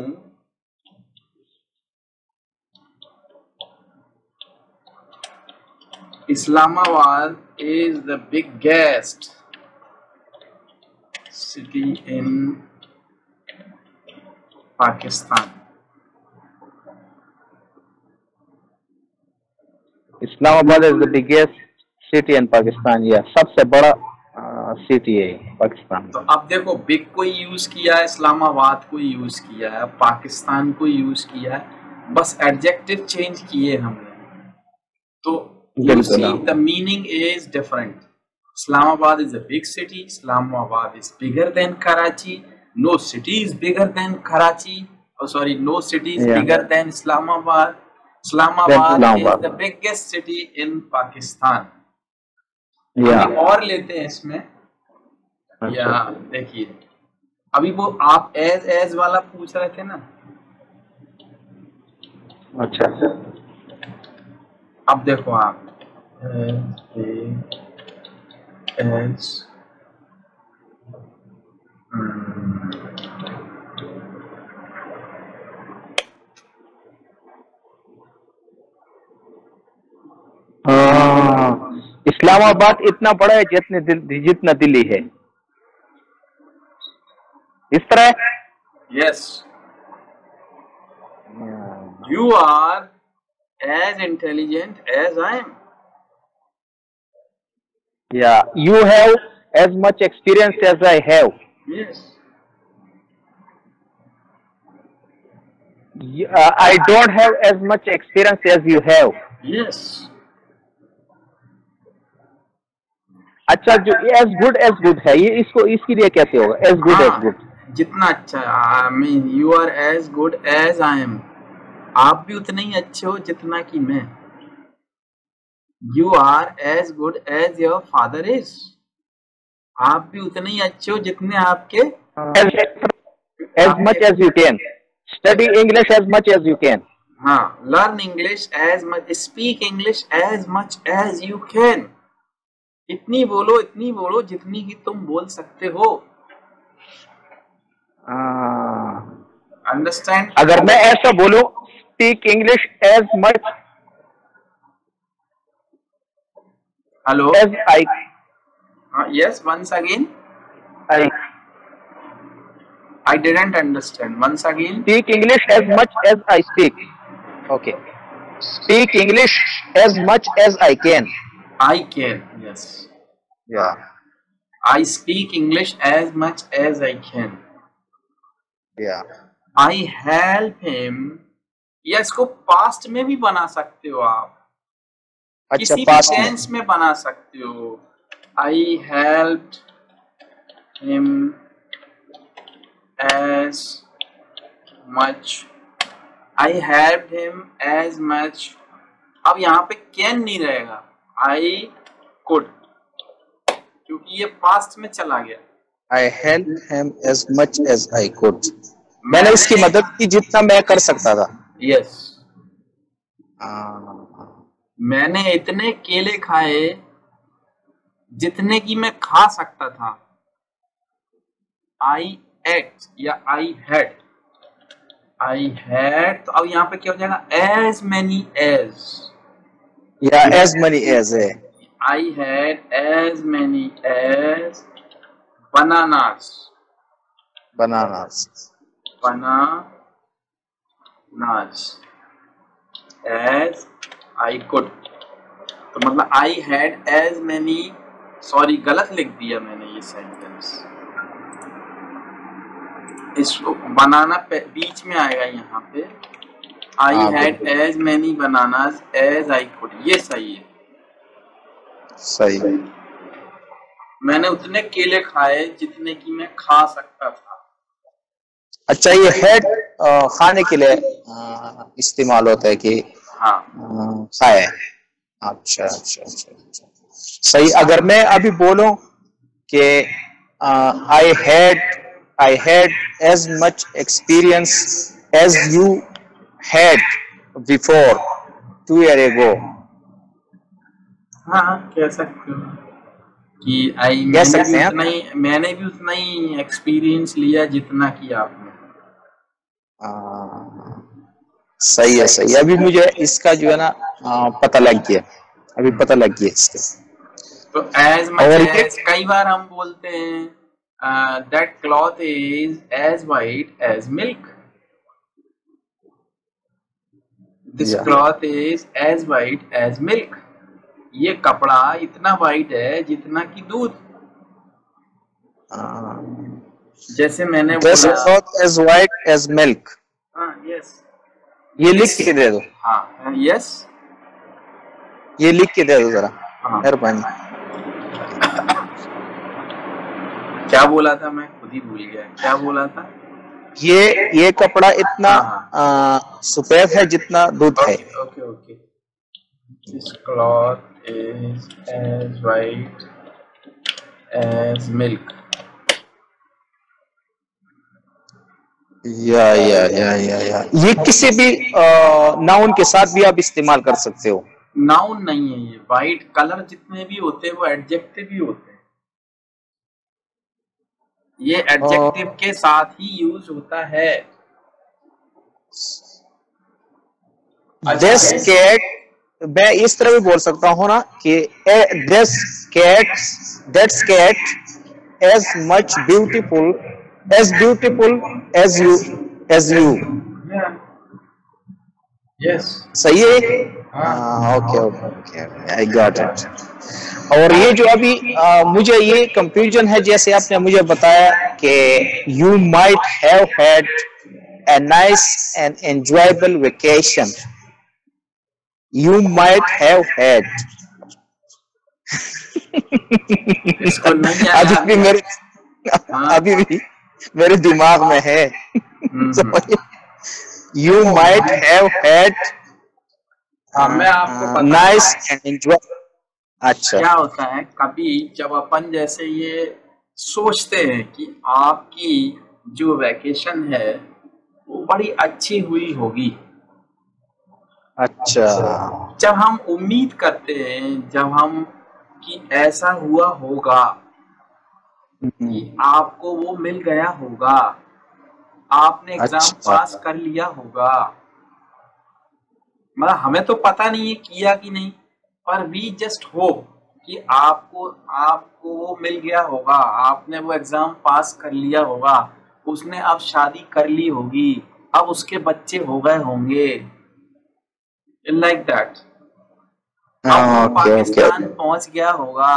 Islamabad is the biggest city in Pakistan. Islamabad is the biggest city in Pakistan, या सबसे बड़ा सिटी है पाकिस्तान। तो अब देखो, बिग को यूज किया है, इस्लामाबाद को यूज किया है, पाकिस्तान को यूज किया है, बस एडजेक्टिव चेंज किए हमने। तो you see the meaning is different. Islamabad is a big city. Islamabad is bigger than Karachi. No city is bigger than Karachi. Oh, sorry, no city is bigger than Islamabad. Islamabad is the biggest city in Pakistan. अभी और लेते हैं इसमें। या देखिए, अभी वो आप एज वाला पूछ रहे थे ना। अच्छा, अब देखो आप एज इस्लामाबाद इतना बड़ा है जितना दिल्ली है, इस तरह। Yes, you are as intelligent as I am. Yeah, you have as much experience as I have. Yes. I don't have as much experience as you have. Yes. अच्छा, जो as good है, ये इसको इसके लिए कैसे होगा? As good as good. जितना अच्छा, I mean you are as good as I am. आप भी उतने ही अच्छे हो जितना कि मैं। You are as good as your father is. आप भी उतने ही अच्छे हो जितने आपके। As much as you can. Study English as much as you can. हाँ, learn English as much, speak English as much as you can. इतनी बोलो जितनी कि तुम बोल सकते हो। Understand? अगर मैं ऐसा बोलूं, speak English as much Hello? as I. Yes, once again. I didn't understand. Once again. Speak English as much as I speak. Okay. Speak English as much as I can. I can. Yes. Yeah. I speak English as much as I can. Yeah. I help him. या इसको past में भी बना सकते हो आप। अच्छा, किसी भी पास्ट टेंस में बना सकते हो। I helped him as much. I helped him as much. अब यहाँ पे can नहीं रहेगा, I could, क्योंकि ये पास्ट में चला गया। I helped him as much as I could. मैंने उसकी मदद की जितना मैं कर सकता था। Yes. मैंने इतने केले खाए जितने की मैं खा सकता था। I ate या I had. I had, तो अब यहाँ पे क्या हो जाएगा? As many as. या as many as है। I had as many as bananas. Bananas. As I could. तो मतलब I had as many, sorry गलत लिख दिया मैंने ये सेंटेंस। इसको बनाना बीच में आएगा यहाँ पे। I had as many bananas as I could. ये सही है। सही। मैंने उतने केले खाए जितने की मैं खा सकता था। अच्छा, ये had खाने के लिए इस्तेमाल होता है कि हाँ खाए। अच्छा अच्छा अच्छा अच्छा, सही। अगर मैं अभी बोलूं कि I had as much experience as you had before 2 years ago, हाँ कह सकते हो कि आई कह सकते हैं। मैंने भी उतना ही एक्सपीरियंस लिया जितना कि आपने। सही है सही है। अभी मुझे इसका जो है ना पता लग गया, अभी पता लग गया इसका। तो एज मच और ये एज कई बार हम बोलते हैं that cloth is as white as milk, this या cloth is as white as milk, ये कपड़ा इतना वाइट है जितना कि दूध। जैसे मैंने दिस बोला, cloth as white as milk, हाँ यस, ये लिख के दे दो, हाँ यस, ये लिख के दे दो जरा, हाँ। मेहरबानी। क्या बोला था मैं खुद ही भूल गया, क्या बोला था। ये कपड़ा इतना हाँ सफेद है जितना दूध है। Okay okay okay, this cloth is as white as milk. या ये किसी भी नाउन के साथ भी आप इस्तेमाल कर सकते हो। नाउन नहीं है ये, वाइट कलर जितने भी होते हैं वो एडजेक्टिव ही होते हैं, ये एडजेक्टिव के साथ ही यूज होता है। दिस कैट, मैं इस तरह भी बोल सकता हूँ ना कि this cat, that's cat as much beautiful as you. Yes सही है। हाँ okay okay okay, I got it. और ये जो अभी मुझे ये कंफ्यूजन है, जैसे आपने मुझे बताया कि you might have had a nice and enjoyable vacation, you might have had। इसको नहीं अभी आया भी मेरे अभी भी मेरे दिमाग में है। यू माइट हैव हैड मैं आपको पता नाइस एंड एंजॉय। अच्छा, क्या होता है, कभी जब अपन जैसे ये सोचते हैं कि आपकी जो वैकेशन है वो बड़ी अच्छी हुई होगी, अच्छा, जब हम उम्मीद करते हैं, जब हम कि ऐसा हुआ होगा कि आपको वो मिल गया होगा, आपने एग्जाम अच्छा, पास कर लिया होगा, मतलब हमें तो पता नहीं है किया कि नहीं, पर वी जस्ट होप कि आपको आपको वो मिल गया होगा, आपने वो एग्जाम पास कर लिया होगा, उसने अब शादी कर ली होगी, अब उसके बच्चे हो गए होंगे, लाइक दैट, अब वो ओके ओके। पाकिस्तान पहुंच गया होगा,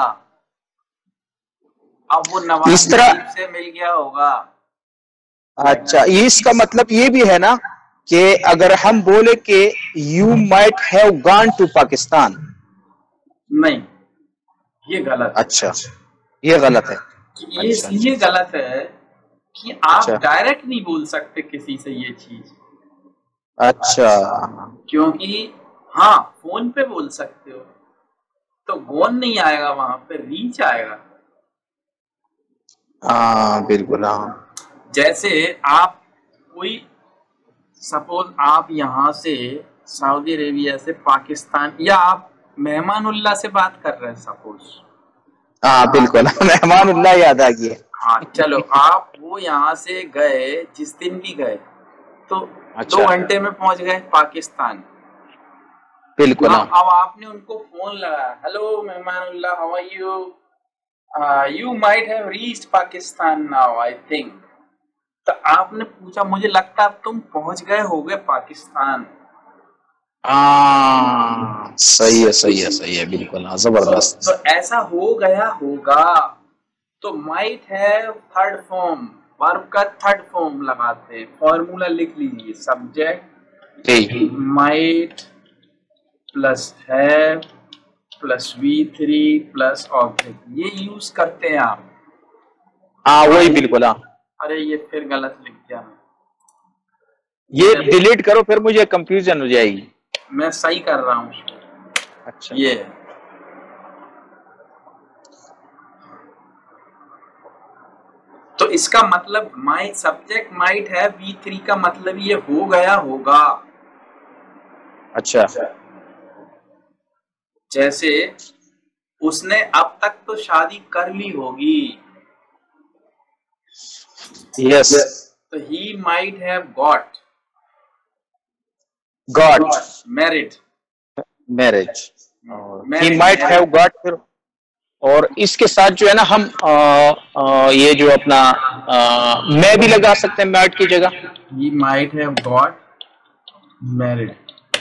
अब वो नवाज इस तरह, शरीफ से मिल गया होगा। अच्छा, इसका मतलब ये भी है ना कि अगर हम बोले कि you might have gone to Pakistan, नहीं, ये गलत है। अच्छा, ये गलत है। ये इसलिए गलत है कि आप अच्छा डायरेक्ट नहीं बोल सकते किसी से ये चीज, अच्छा, क्योंकि हाँ फोन पे बोल सकते हो तो गोन नहीं आएगा, वहां पे रीच आएगा। हाँ बिल्कुल, हाँ। जैसे आप कोई, सपोज आप यहाँ से सऊदी अरेबिया से पाकिस्तान, या आप मेहमानुल्लाह से बात कर रहे हैं सपोज, हाँ बिल्कुल, मेहमानुल्लाह याद आ गया। हाँ चलो, आप वो यहाँ से गए, जिस दिन भी गए तो अच्छा, 2 घंटे में पहुंच गए पाकिस्तान। बिल्कुल, हाँ। अब आपने उनको फोन लगाया, hello Mehmanullah, how are you, you might have reached Pakistan now I think, तो आपने पूछा, मुझे लगता है तुम पहुंच गए होगे पाकिस्तान। सही है सही है सही है, बिल्कुल, हाँ, जबरदस्त। तो ऐसा हो गया होगा, तो might have third form, verb का थर्ड फॉर्म लगाते हैं, फॉर्मूला लिख लीजिए, subject might plus have plus V3 plus object, ये यूज करते हैं आप। हाँ वही, बिल्कुल, हाँ। अरे ये फिर गलत लिख दिया मैं, ये डिलीट करो, फिर मुझे कंफ्यूजन हो जाएगी। मैं सही कर रहा हूँ। अच्छा, ये तो इसका मतलब माई सब्जेक्ट माइट है V3 का मतलब ये हो गया होगा। अच्छा, जैसे उसने अब तक तो शादी कर ली होगी, यस, तो he might have got married, marriage, he might have got. फिर और इसके साथ जो है ना हम ये जो अपना मैं भी लगा सकते हैं माइट की जगह। He might have got married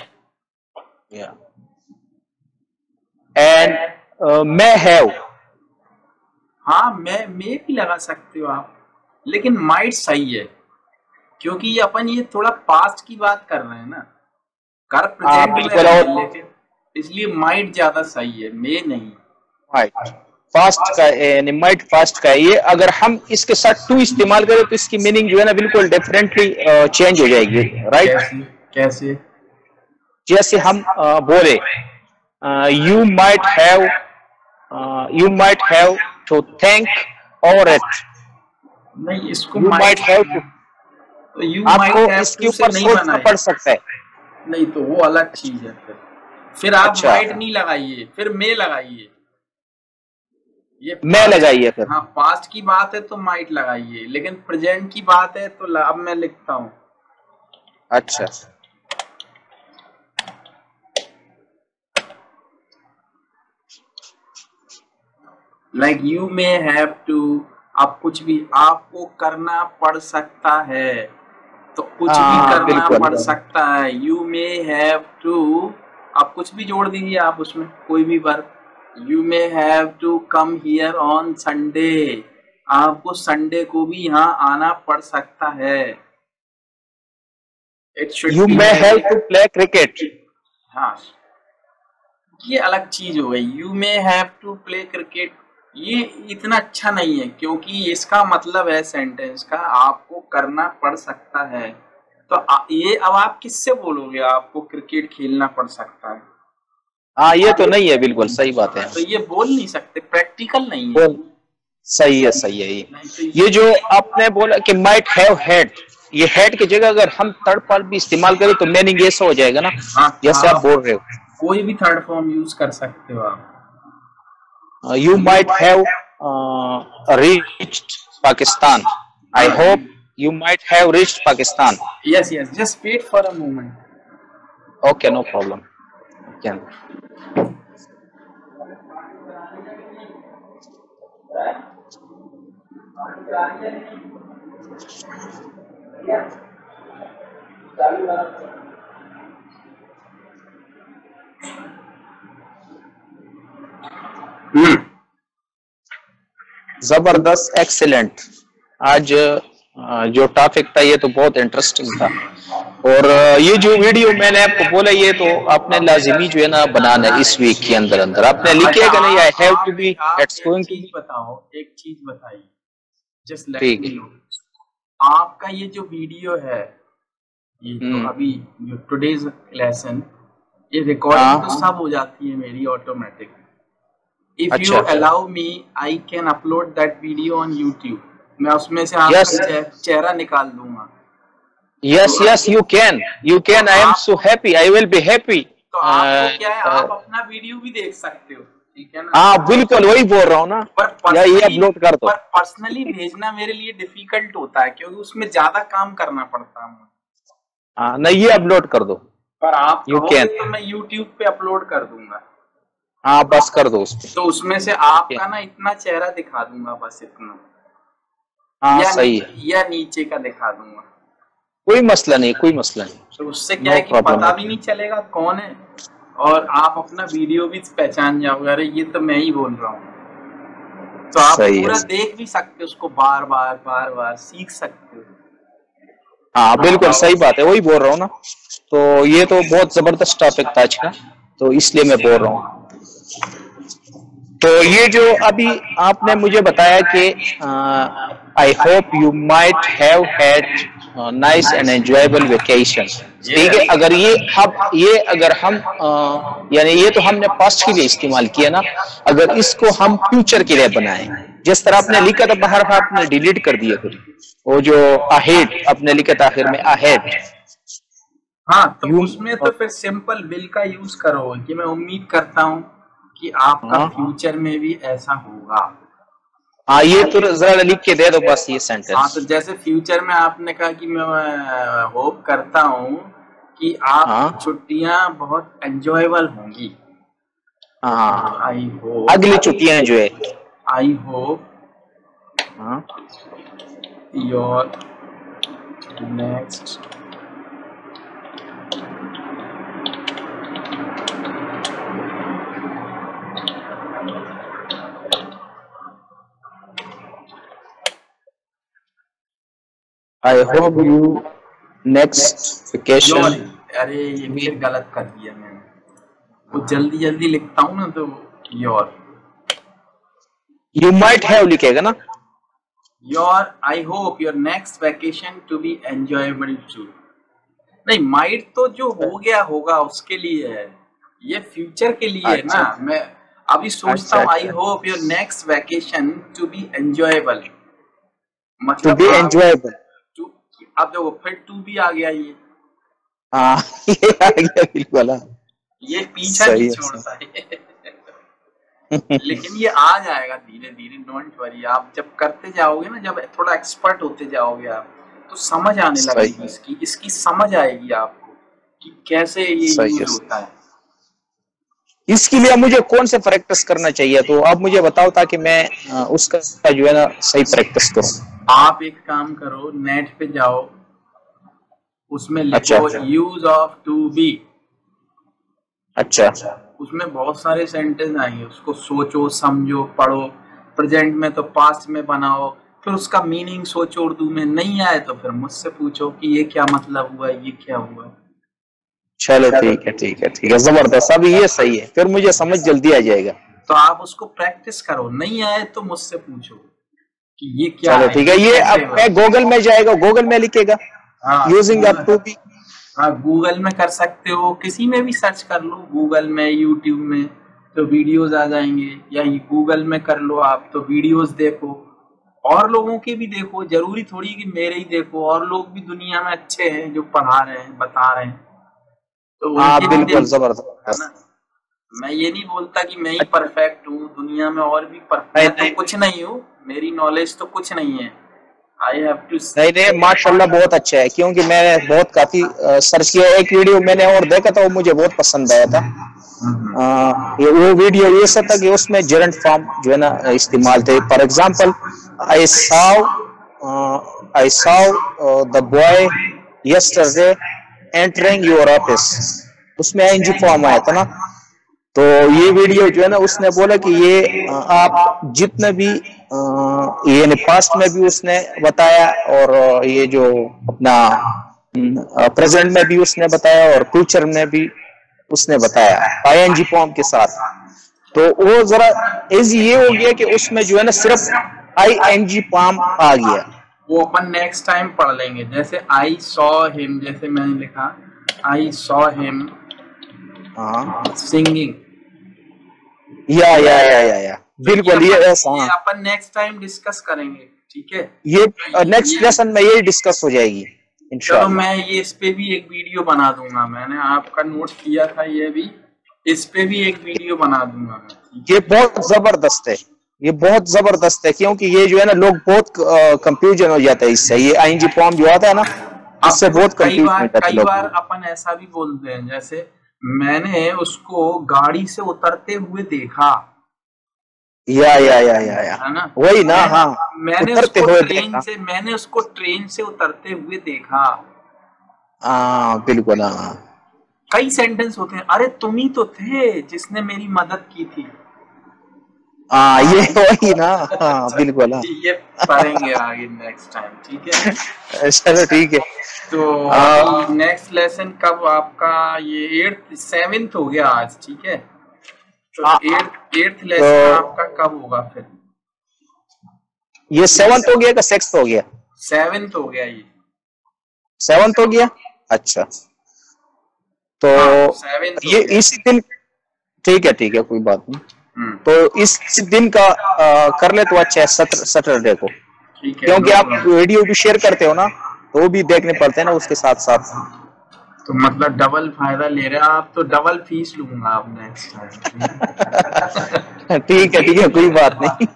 and मैं हैव, हाँ मैं भी लगा सकते हो आप, लेकिन माइट सही है क्योंकि ये अपन ये थोड़ा पास्ट की बात कर रहे हैं ना, कर प्रेजेंट में रिलेटेड, इसलिए माइट ज्यादा सही है, मे नहीं। माइट फास्ट का यानी माइट फास्ट का है ये। अगर हम इसके साथ टू इस्तेमाल करें तो इसकी मीनिंग जो है ना बिल्कुल डिफरेंटली चेंज हो जाएगी, राइट? कैसे? जैसे हम बोले you might have to think over it, नहीं इसको यू माइट हैव टू, आपको इसके ऊपर सोचना पड़ सकता है। नहीं तो वो अलग चीज है। फिर आप अच्छा, माइट नहीं लगाइए, फिर मे लगाइए, ये मैं लगाइए फिर। हाँ पास्ट की बात है तो माइट लगाइए, लेकिन प्रेजेंट की बात है तो अब मैं लिखता हूँ। अच्छा, like you may have to, आप कुछ भी आपको करना पड़ सकता है, तो कुछ भी करना पड़ सकता है। यू मे हैव टू, आप कुछ भी जोड़ दीजिए आप उसमें कोई भी verb. You may have to come here on Sunday, आपको संडे को भी यहाँ आना पड़ सकता है। You may have to play cricket, हाँ ये अलग चीज हो गई। You may have to play cricket, ये इतना अच्छा नहीं है क्योंकि इसका मतलब है सेंटेंस का आपको करना पड़ सकता है। तो ये अब आप किससे बोलोगे आपको क्रिकेट खेलना पड़ सकता है? हाँ ये तो नहीं है, बिल्कुल सही बात है। तो ये बोल नहीं सकते, प्रैक्टिकल नहीं है। सही है, सही है। ये जो आपने बोला कि माइट हैव हैड, ये हैड की जगह अगर हम थर्ड पार्ट भी इस्तेमाल करें तो मीनिंग ऐसा हो जाएगा ना, जैसे आप बोल रहे हो। कोई भी थर्ड फॉर्म यूज कर सकते हो आप। You might have reached Pakistan. I hope you might have reached Pakistan. Yes, just wait for a moment. Okay, no problem. Can. जबरदस्त, एक्सीलेंट। आज जो टॉपिक था ये तो बहुत इंटरेस्टिंग था, और ये जो वीडियो मैंने आपको बोला ये तो आपने लाजिमी जो है ना बनाना है इस वीक के अंदर अंदर। आपने लिखेगा नहीं I have to be, it's going to be. बताओ एक चीज बताइए, जस्ट ठीक लेट मी नो, आपका ये जो वीडियो है ये तो अभी जो टुडेज लेसन, ये रिकॉर्डिंग तो सब हो जाती है मेरी automatic. If you allow me, I can upload that video on YouTube. मैं उसमें से आपका चेहरा निकाल दूंगा। Yes, you can. I am so happy. I will be happy. तो आपको क्या है, आप अपना वीडियो भी देख सकते हो, ठीक है ना? हाँ बिल्कुल वही बोल रहा हूँ ना, ये अपलोड कर दो। पर पर्सनली भेजना मेरे लिए डिफिकल्ट होता है क्योंकि उसमें ज्यादा काम करना पड़ता है। हाँ नहीं, ये अपलोड कर दो। पर आप तो मैं YouTube पे अपलोड कर दूंगा। हाँ बस कर दो उसमें। तो उसमें से आपका ना इतना चेहरा दिखा दूंगा, बस इतना। हाँ सही है, या नीचे का दिखा दूंगा, कोई मसला नहीं, कोई मसला नहीं। तो उससे क्या है कि पता भी नहीं चलेगा कौन है, और आप अपना वीडियो भी पहचान जाओगे, अरे ये तो मैं ही बोल रहा हूँ। तो आप पूरा देख भी सकते हो उसको, बार बार सीख सकते हो। हाँ बिल्कुल सही बात है, वही बोल रहा हूँ ना। तो ये तो बहुत जबरदस्त टॉपिक था आज का, तो इसलिए मैं बोल रहा हूँ। तो ये जो अभी आपने मुझे बताया कि I hope you might have had nice and enjoyable vacation. ठीक है, अगर हम यानी ये तो हमने पास्ट के लिए इस्तेमाल किया ना, अगर इसको हम फ्यूचर के लिए बनाएं, जिस तरह आपने लिखा था बाहर आपने डिलीट कर दिया, फिर वो जो अहेड आपने लिखा था आखिर में अहेड। हाँ, तो उसमें तो फिर सिंपल विल का यूज करो कि मैं उम्मीद करता हूँ कि आपका फ्यूचर में भी ऐसा होगा। हाँ, ये तो जरा लिख के दे दो बस ये सेंटेंस। हाँ, तो जैसे फ्यूचर में आपने कहा कि मैं होप करता हूँ कि आप छुट्टियां बहुत एंजॉयबल होंगी। हाँ, आई होप, अगली छुट्टियां जो है, I hope your next I hope you next vacation. अरे ये फिर गलत कर दिया मैंने, वो जल्दी जल्दी लिखता हूँ ना, तो योर यू माइट हैव लिखेगा ना, your I hope your next vacation to be enjoyable too. नहीं, माइट तो जो हो गया होगा उसके लिए है, ये फ्यूचर के लिए है ना। मैं अभी सोचता हूँ I hope your next vacation to be enjoyable, मतलब टू बी एंजॉयबल। अब देखो फिर टू भी आ गया, ये ये आ गया बिल्कुल, ये पीछा नहीं छोड़ता है। लेकिन ये आ जाएगा धीरे धीरे, डोंट वरी। आप जब करते जाओगे ना, जब थोड़ा एक्सपर्ट होते जाओगे आप, तो समझ आने लगेगी, इसकी समझ आएगी आपको कि कैसे ये यूज होता है। इसके लिए मुझे कौन से प्रैक्टिस करना चाहिए, तो आप मुझे बताओ ताकि मैं उसका जो है ना सही प्रैक्टिस करूं। आप एक काम करो, नेट पे जाओ, उसमें लिखो यूज ऑफ टू बी। अच्छा, उसमें बहुत सारे सेंटेंस आएंगे, उसको सोचो, समझो, पढ़ो। प्रेजेंट में तो पास्ट में बनाओ, फिर उसका मीनिंग सोचो। उर्दू में नहीं आए तो फिर मुझसे पूछो कि ये क्या मतलब हुआ, ये क्या हुआ। चलो ठीक है, ठीक है, ठीक है, जबरदस्त। अभी ये सही है, फिर मुझे समझ जल्दी आ जाएगा। तो आप उसको प्रैक्टिस करो, नहीं आए तो मुझसे पूछो कि ये क्या है। ठीक है, ये अब मैं गूगल में जाएगा, गूगल में लिखेगा यूजिंग अप टू बी। हाँ, गूगल में कर सकते हो, किसी में भी सर्च कर लो, गूगल में, यूट्यूब में, तो वीडियोस आ जाएंगे। या गूगल में कर लो आप, तो वीडियोस देखो, और लोगों के भी देखो। जरूरी थोड़ी कि मेरे ही देखो, और लोग भी दुनिया में अच्छे हैं जो पढ़ा रहे हैं, बता रहे हैं, तो बिल्कुल जबरदस्त। मैं ये नहीं बोलता कि मैं ही परफेक्ट हूँ, दुनिया में और भी परफेक्ट तो कुछ नहीं हूँ, मेरी नॉलेज तो कुछ नहीं है। आई हैव टू नहीं, माशाल्लाह बहुत अच्छा है, क्योंकि मैंने बहुत काफी सर्च किया। एक वीडियो मैंने और देखा था, वो मुझे बहुत पसंद आया था। वो वीडियो ये सब था कि उसमें जेरेंट फॉर्म जो है ना इस्तेमाल थे। For example, I saw the boy yesterday entering your office, उसमें आईएनजी फॉर्म आया था ना। तो ये वीडियो जो है ना, उसने बोला कि ये आप जितने भी ये पास्ट में भी उसने बताया, और ये जो अपना प्रेजेंट में भी उसने बताया, और फ्यूचर में भी उसने बताया आईएनजी फॉर्म के साथ। तो वो जरा इजी ये हो गया कि उसमें जो है ना सिर्फ आईएनजी फॉर्म आ गया। वो अपन नेक्स्ट टाइम पढ़ लेंगे। जैसे आई सॉ हिम, जैसे मैंने लिखा आई सॉ हिम सिंगिंग। या बिल्कुल, ये अपन नेक्स्ट टाइम डिस्कस करेंगे, ठीक है। ये नेक्स्ट लेसन में ये डिस्कस हो जाएगी इंशाल्लाह। चलो, मैं ये इस पे भी एक वीडियो बना दूंगा, मैंने आपका नोट किया था, ये भी इस पे भी एक वीडियो बना दूंगा। ये बहुत जबरदस्त है, ये बहुत जबरदस्त है, क्योंकि ये जो है ना लोग बहुत कंफ्यूजन हो जाता है इससे। ये आईएनजी फॉर्म जो आता है ना, इससे बहुत कंफ्यूजन हो जाता है। कई बार अपन ऐसा भी बोलते हैं, जैसे मैंने उसको गाड़ी से उतरते हुए देखा, या है ना, वही ना। हाँ, मैंने उसको ट्रेन से उतरते हुए देखा। बिल्कुल। कई सेंटेंस होते हैं, अरे तुम ही तो थे जिसने मेरी मदद की थी। ये वही ना। बिल्कुल। ये पढ़ेंगे आगे नेक्स्ट टाइम, ठीक है। चलो ठीक है। तो नेक्स्ट लेसन कब आपका? ये 7th हो गया आज, ठीक है। तो 8th लेसन आपका कब होगा फिर? ये 7th हो गया का 6th हो गया? 7th हो गया ये। 7th हो गया, अच्छा। तो हाँ 7th हो ये गया। इसी दिन, ठीक है कोई बात नहीं। हम्म, तो इस दिन का कर ले तो अच्छा है, सैटरडे को, ठीक है, क्योंकि नो आप प्रॉब्लम। वीडियो भी शेयर करते हो ना, तो वो भी देखने पड़ते हैं ना उसके साथ साथ। तो मतलब डबल फायदा ले रहे हो आप, तो डबल फीस लूंगा आप नेक्स्ट टाइम। ठीक है कोई बात नहीं।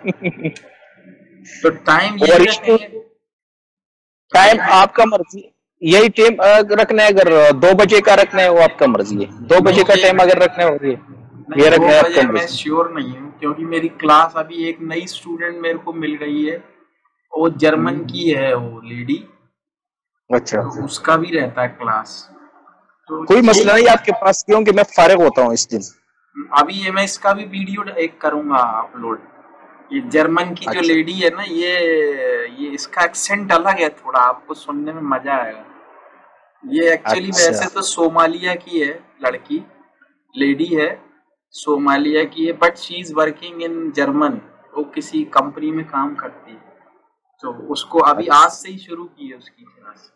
तो टाइम और यही ये रखेंगे। टाइम आपका मर्जी, यही टाइम रखना है, अगर 2 बजे का रखना है वो आपका मर्जी है, 2 बजे का नहीं टाइम अगर रखना है, और नहीं, ये दो रखना है आपका बजे मैं मर्जी। श्योर नहीं हूँ, क्योंकि मेरी क्लास अभी एक नई स्टूडेंट मेरे को मिल गई है, वो जर्मन की है, वो लेडी, अच्छा, तो उसका भी रहता है क्लास। तो कोई मसला नहीं यही, आपके पास, क्योंकि मैं फारिग होता हूँ इस दिन। अभी ये मैं इसका भी वीडियो एक करूंगा अपलोड। ये जर्मन की जो अच्छा, लेडी है ना, ये इसका एक्सेंट अलग है थोड़ा, आपको सुनने में मजा आएगा। ये एक्चुअली अच्छा, वैसे तो सोमालिया की है लड़की, लेडी है, सोमालिया की है, but she is working in German. वो किसी कंपनी में काम करती है, तो उसको अभी आज से ही शुरू की है उसकी क्लास।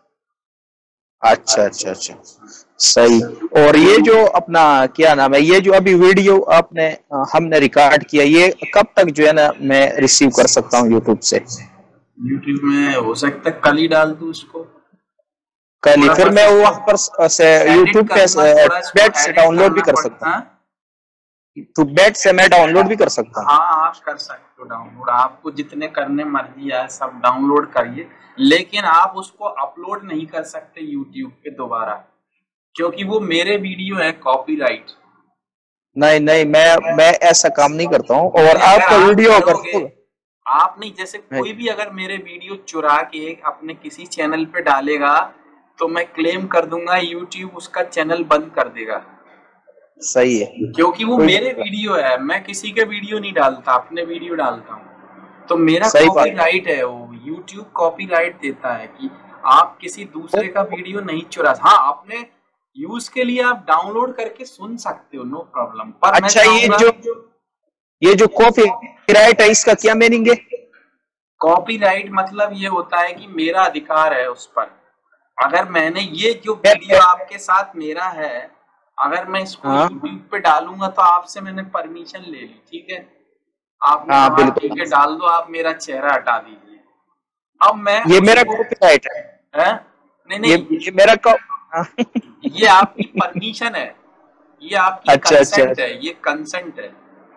अच्छा, सही। और ये जो अपना क्या नाम है, ये जो अभी वीडियो आपने हमने रिकॉर्ड किया, ये कब तक जो है ना मैं रिसीव कर सकता हूँ यूट्यूब से? यूट्यूब में हो सकता है कल ही डाल दूं उसको। कल ही थोड़ा फिर बस मैं इसको वहां पर से एडिट यूट्यूब पे करूंगा, थोड़ा इसको बेट से एडिट डाउनलोड भी करना कर सकता पड़ता हूँ, है। तो बेट से मैं डाउनलोड भी कर सकता हूँ। हाँ आप कर सकते हो डाउनलोड, आपको जितने करने मर्जी आए सब डाउनलोड करिए, लेकिन आप उसको अपलोड नहीं कर सकते यूट्यूब पे दोबारा, क्योंकि वो मेरे वीडियो है, कॉपीराइट। नहीं नहीं, मैं ऐसा काम नहीं करता हूँ, और नहीं, अगर आपका आप वीडियो अगर करोगे, आप नहीं, जैसे नहीं, कोई भी अगर मेरे वीडियो चुरा के अपने किसी चैनल पे डालेगा, तो मैं क्लेम कर दूंगा, यूट्यूब उसका चैनल बंद कर देगा, सही है, क्योंकि वो कोई मेरे वीडियो है, मैं किसी के वीडियो नहीं डालता, अपने वीडियो डालता हूँ। तो मेरा सही बात। कॉपीराइट है, वो यूट्यूब कॉपीराइट देता है कि आप किसी दूसरे का वीडियो नहीं चुरा। हाँ, आपने यूज के लिए आप डाउनलोड करके सुन सकते हो, नो प्रॉब्लम, पर मैं अच्छा, चाहूंगा। ये जो कॉपीराइट है इसका क्या मीनिंग है? कॉपीराइट मतलब ये होता है कि मेरा अधिकार है उस पर। अगर मैंने ये जो वीडियो मैं- आपके साथ मेरा है, अगर मैं इसको हाँ यूट्यूब पे डालूंगा तो आपसे मैंने परमिशन ले ली, ठीक है, आपने हाँ कहा बिल्कुल, ठीक है डाल दो, आप मेरा चेहरा हटा दीजिए। अब मैं ये मेरा उसको कॉपीराइट है, है, नहीं ये नहीं, ये मेरा हाँ। ये आपकी परमिशन है, ये आपकी अच्छा अच्छा कंसेंट है, ये कंसेंट है।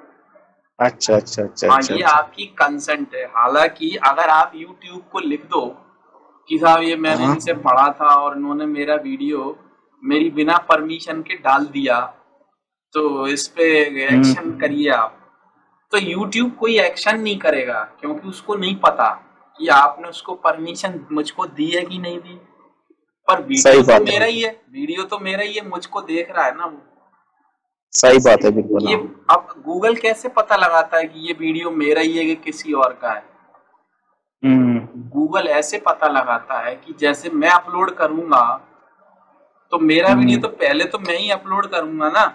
हाँ, ये अच्छा। आपकी कंसेंट है। हालांकि अगर आप YouTube को लिख दो कि साहब ये मैंने हाँ, इनसे पढ़ा था और इन्होंने मेरा वीडियो मेरी बिना परमिशन के डाल दिया, तो इस पे एक्शन हम्म, करिए आप, तो YouTube कोई एक्शन नहीं करेगा, क्योंकि उसको नहीं पता कि आपने उसको परमिशन मुझको दी है कि नहीं दी। पर सही वीडियो तो बात मेरा है, ही है, वीडियो तो मेरा ही है, मुझको देख रहा है ना वो। सही बात है बिल्कुल, ये हाँ। अब गूगल कैसे पता लगाता है कि ये वीडियो मेरा ही है कि किसी और का है? हम्म, गूगल ऐसे पता लगाता है कि जैसे मैं अपलोड करूंगा, तो मेरा वीडियो हम्म, तो पहले तो मैं ही अपलोड करूंगा ना,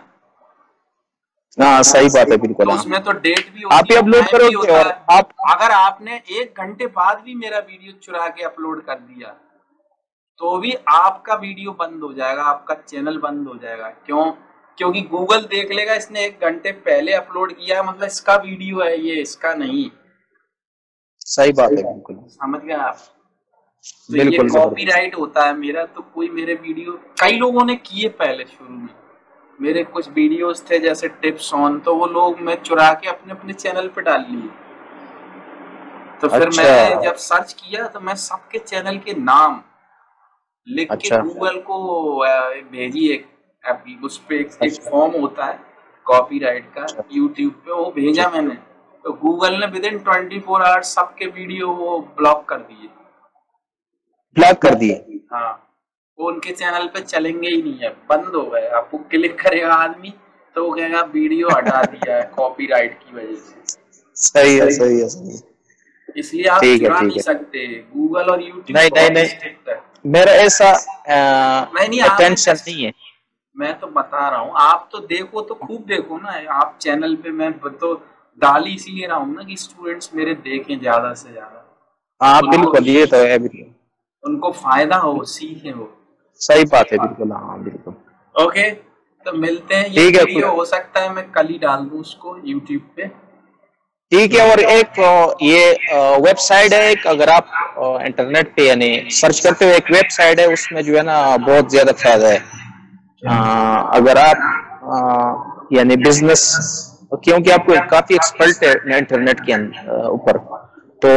हाँ सही बात है बिल्कुल, तो हाँ। उसमें तो डेट भी आप होती ही है, अपलोड टाइम भी करोगे, होता और है। आप अगर आपने 1 घंटे बाद भी मेरा वीडियो चुरा के अपलोड कर दिया, तो भी आपका वीडियो बंद हो जाएगा, आपका चैनल बंद हो जाएगा। क्यों? क्योंकि गूगल देख लेगा इसने 1 घंटे पहले अपलोड किया, मतलब इसका वीडियो है, ये इसका नहीं। सही बात है बिल्कुल, समझ गए आप? तो ये बिल्कुल जबरदस्त। कॉपीराइट होता है मेरा, तो कोई मेरे वीडियो कई लोगों ने किए पहले शुरू में, मेरे कुछ वीडियोस थे जैसे टिप्स ऑन, तो वो लोग मैं चुरा के अपने अपने चैनल पे डाल लिए। तो फिर अच्छा मैं जब सर्च किया तो मैं सबके चैनल के नाम लिख के अच्छा गूगल को भेजी, एक उस पे एक अच्छा फॉर्म होता है कॉपीराइट का, अच्छा यूट्यूब पे वो भेजा अच्छा, मैंने, तो गूगल ने विद इन 24 आवर्स सबके वीडियो वो ब्लॉक कर दिए। ब्लॉक कर दिए। हाँ, वो उनके चैनल पे चलेंगे ही नहीं है, बंद हो गए। आपको क्लिक करेगा आदमी तो वो कहेगा वीडियो हटा दिया है कॉपीराइट की वजह से। सही है, सही है, सही है। इसलिए आप ठीक है, चुरा ठीक नहीं है। सकते, गूगल और यूट्यूब नहीं नहीं बहुत नहीं, स्ट्रिक्ट है। मेरा ऐसा नहीं नहीं, आपने टेंशन जस्ट, नहीं है। मैं तो बता रहा हूँ, आप तो देखो, तो खूब देखो ना आप चैनल पे, मैं तो डाल ही इसीलिए रहा हूँ ना कि स्टूडेंट्स मेरे देखें ज्यादा से ज्यादा। हाँ उनको बिल्कुल, ये तो है बिल्कुल। उनको फायदा हो, सीखे वो। सही बात है, बिल्कुल, हाँ बिल्कुल। ओके, तो मिलते हैं। ये ठीक है, वीडियो हो सकता है मैं कल ही डाल दूं उसको यूट्यूब पे। ठीक है। और एक ये वेबसाइट है एक, अगर आप इंटरनेट पे यानी सर्च करते हो, एक वेबसाइट है उसमें जो है ना बहुत ज्यादा फायदा है। अगर आप यानी बिजनेस, क्योंकि आपको काफी एक्सपर्ट है इंटरनेट के ऊपर, तो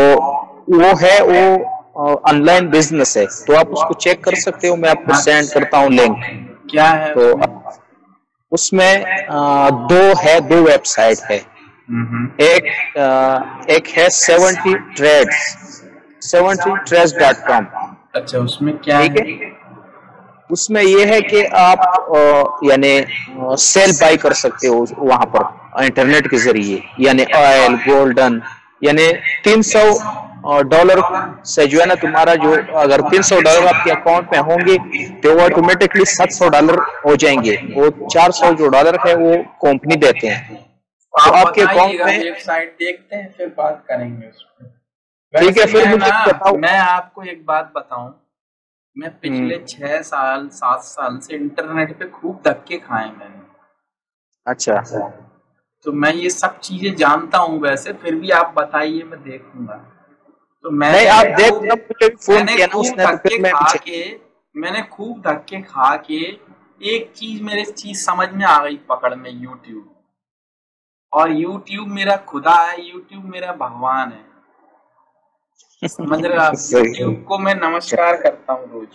वो ऑनलाइन बिजनेस है, तो आप उसको चेक कर सकते हो। मैं आपको सेंड करता हूँ लिंक। क्या है तो उसमें दो वेबसाइट है। एक है 70trades.com। अच्छा, उसमें क्या ठीक है? है, उसमें ये है कि आप यानी सेल बाई कर सकते हो वहां पर इंटरनेट के जरिए, यानी ऑयल, गोल्डन, यानी $300 से जो है ना तुम्हारा जो, अगर $300 आपके अकाउंट में होंगे तो वो ऑटोमेटिकली $700 हो जाएंगे। वो $400 है वो कंपनी देते हैं, तो आप आपके अकाउंट बताइएगा, में। वेबसाइट देखते हैं फिर बात करेंगे उस पर। ठीक है, वैसे फिर मुझे बताओ। मैं आपको एक बात बताऊं, मैं पिछले 6 साल 7 साल से इंटरनेट पे खूब धक्के खाए मैंने। अच्छा, तो मैं ये सब चीजें जानता हूँ वैसे, फिर भी आप बताइए, मैं देखूंगा। तो नहीं आप देखना, मुझे भी फोन किया ना खूब उसने, तो धक्के फिर मैं खा के मैंने खूब धक्के खा के एक चीज समझ में आ गई पकड़ में, यूट्यूब। और यूट्यूब मेरा खुदा है, यूट्यूब मेरा भगवान है, समझ रहे हो आप? सही है, यूट्यूब को मैं नमस्कार करता हूँ रोज,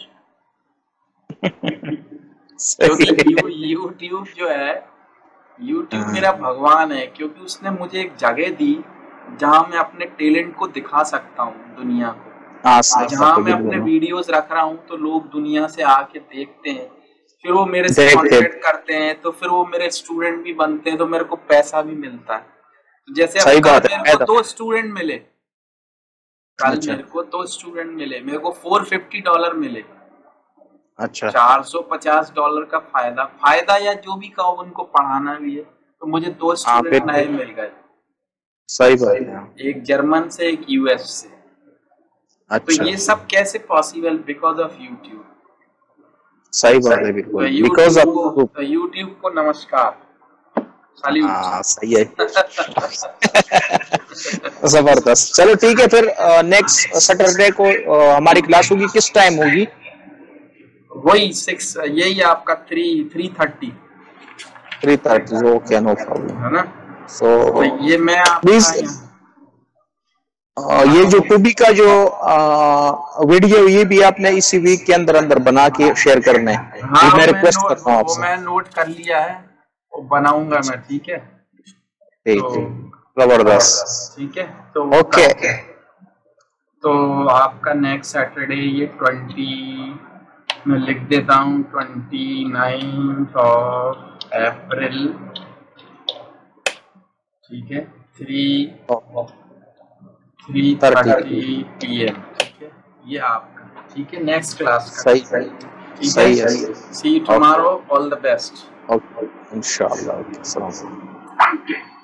सही क्योंकि है। यूट्यूब जो है, यूट्यूब मेरा भगवान है, क्योंकि उसने मुझे एक जगह दी जहाँ मैं अपने टैलेंट को दिखा सकता हूँ दुनिया को। हाँ सही बात जहाँ है, मैं अपने बिल्कुल वीडियोस रख रहा हूँ तो लोग दुनिया से आके देखते हैं, फिर वो मेरे से देखते। कांटेक्ट करते हैं, तो फिर वो मेरे स्टूडेंट भी बनते हैं, तो मेरे को पैसा भी मिलता है। तो जैसे अब सही कल बात है, मेरे को फायदा। दो स्टूडेंट मिले, कल अच्छा मेरे को दो स्टूडेंट मिले, मेरे को $450 मिले। अच्छा, $450 का फायदा, फायदा या जो भी कहो, उनको पढ़ाना भी है, तो मुझे दो हाँ स्टूडेंट नए बिल्कुल, मिल गए। सही बात है। एक जर्मन से, एक यूएस से। तो अच्छा, ये सब कैसे पॉसिबल? Because of YouTube. सही बात है, तो बिल्कुल, बिकॉज ऑफ। यूट्यूब को नमस्कार, सैल्यूट। हाँ सही है। जबरदस्त। चलो ठीक है, फिर नेक्स्ट सैटरडे को हमारी क्लास होगी, किस टाइम होगी? वही 6, यही आपका 3:30, 3:30। Okay, no problem. है ना? सो तो ये मैं प्लीज आपका ये जो टूबी का जो वीडियो, ये भी आपने इसी वीक के अंदर अंदर बना के शेयर करना है, ये मैं रिक्वेस्ट करता हूँ आपसे। मैं नोट कर लिया है, वो बनाऊंगा मैं, ठीक है? ठीक तो है, जबरदस्त। ठीक है, तो ओके, तो आपका नेक्स्ट सैटरडे ये मैं लिख देता हूँ, 29 ठीक है, 3:30 PM, ठीक है? ये आपका, ठीक है, नेक्स्ट क्लास का, सही, ठीक है? सही है। See you okay, tomorrow, all the best. Okay, इंशाल्लाह। ओके, सलाम।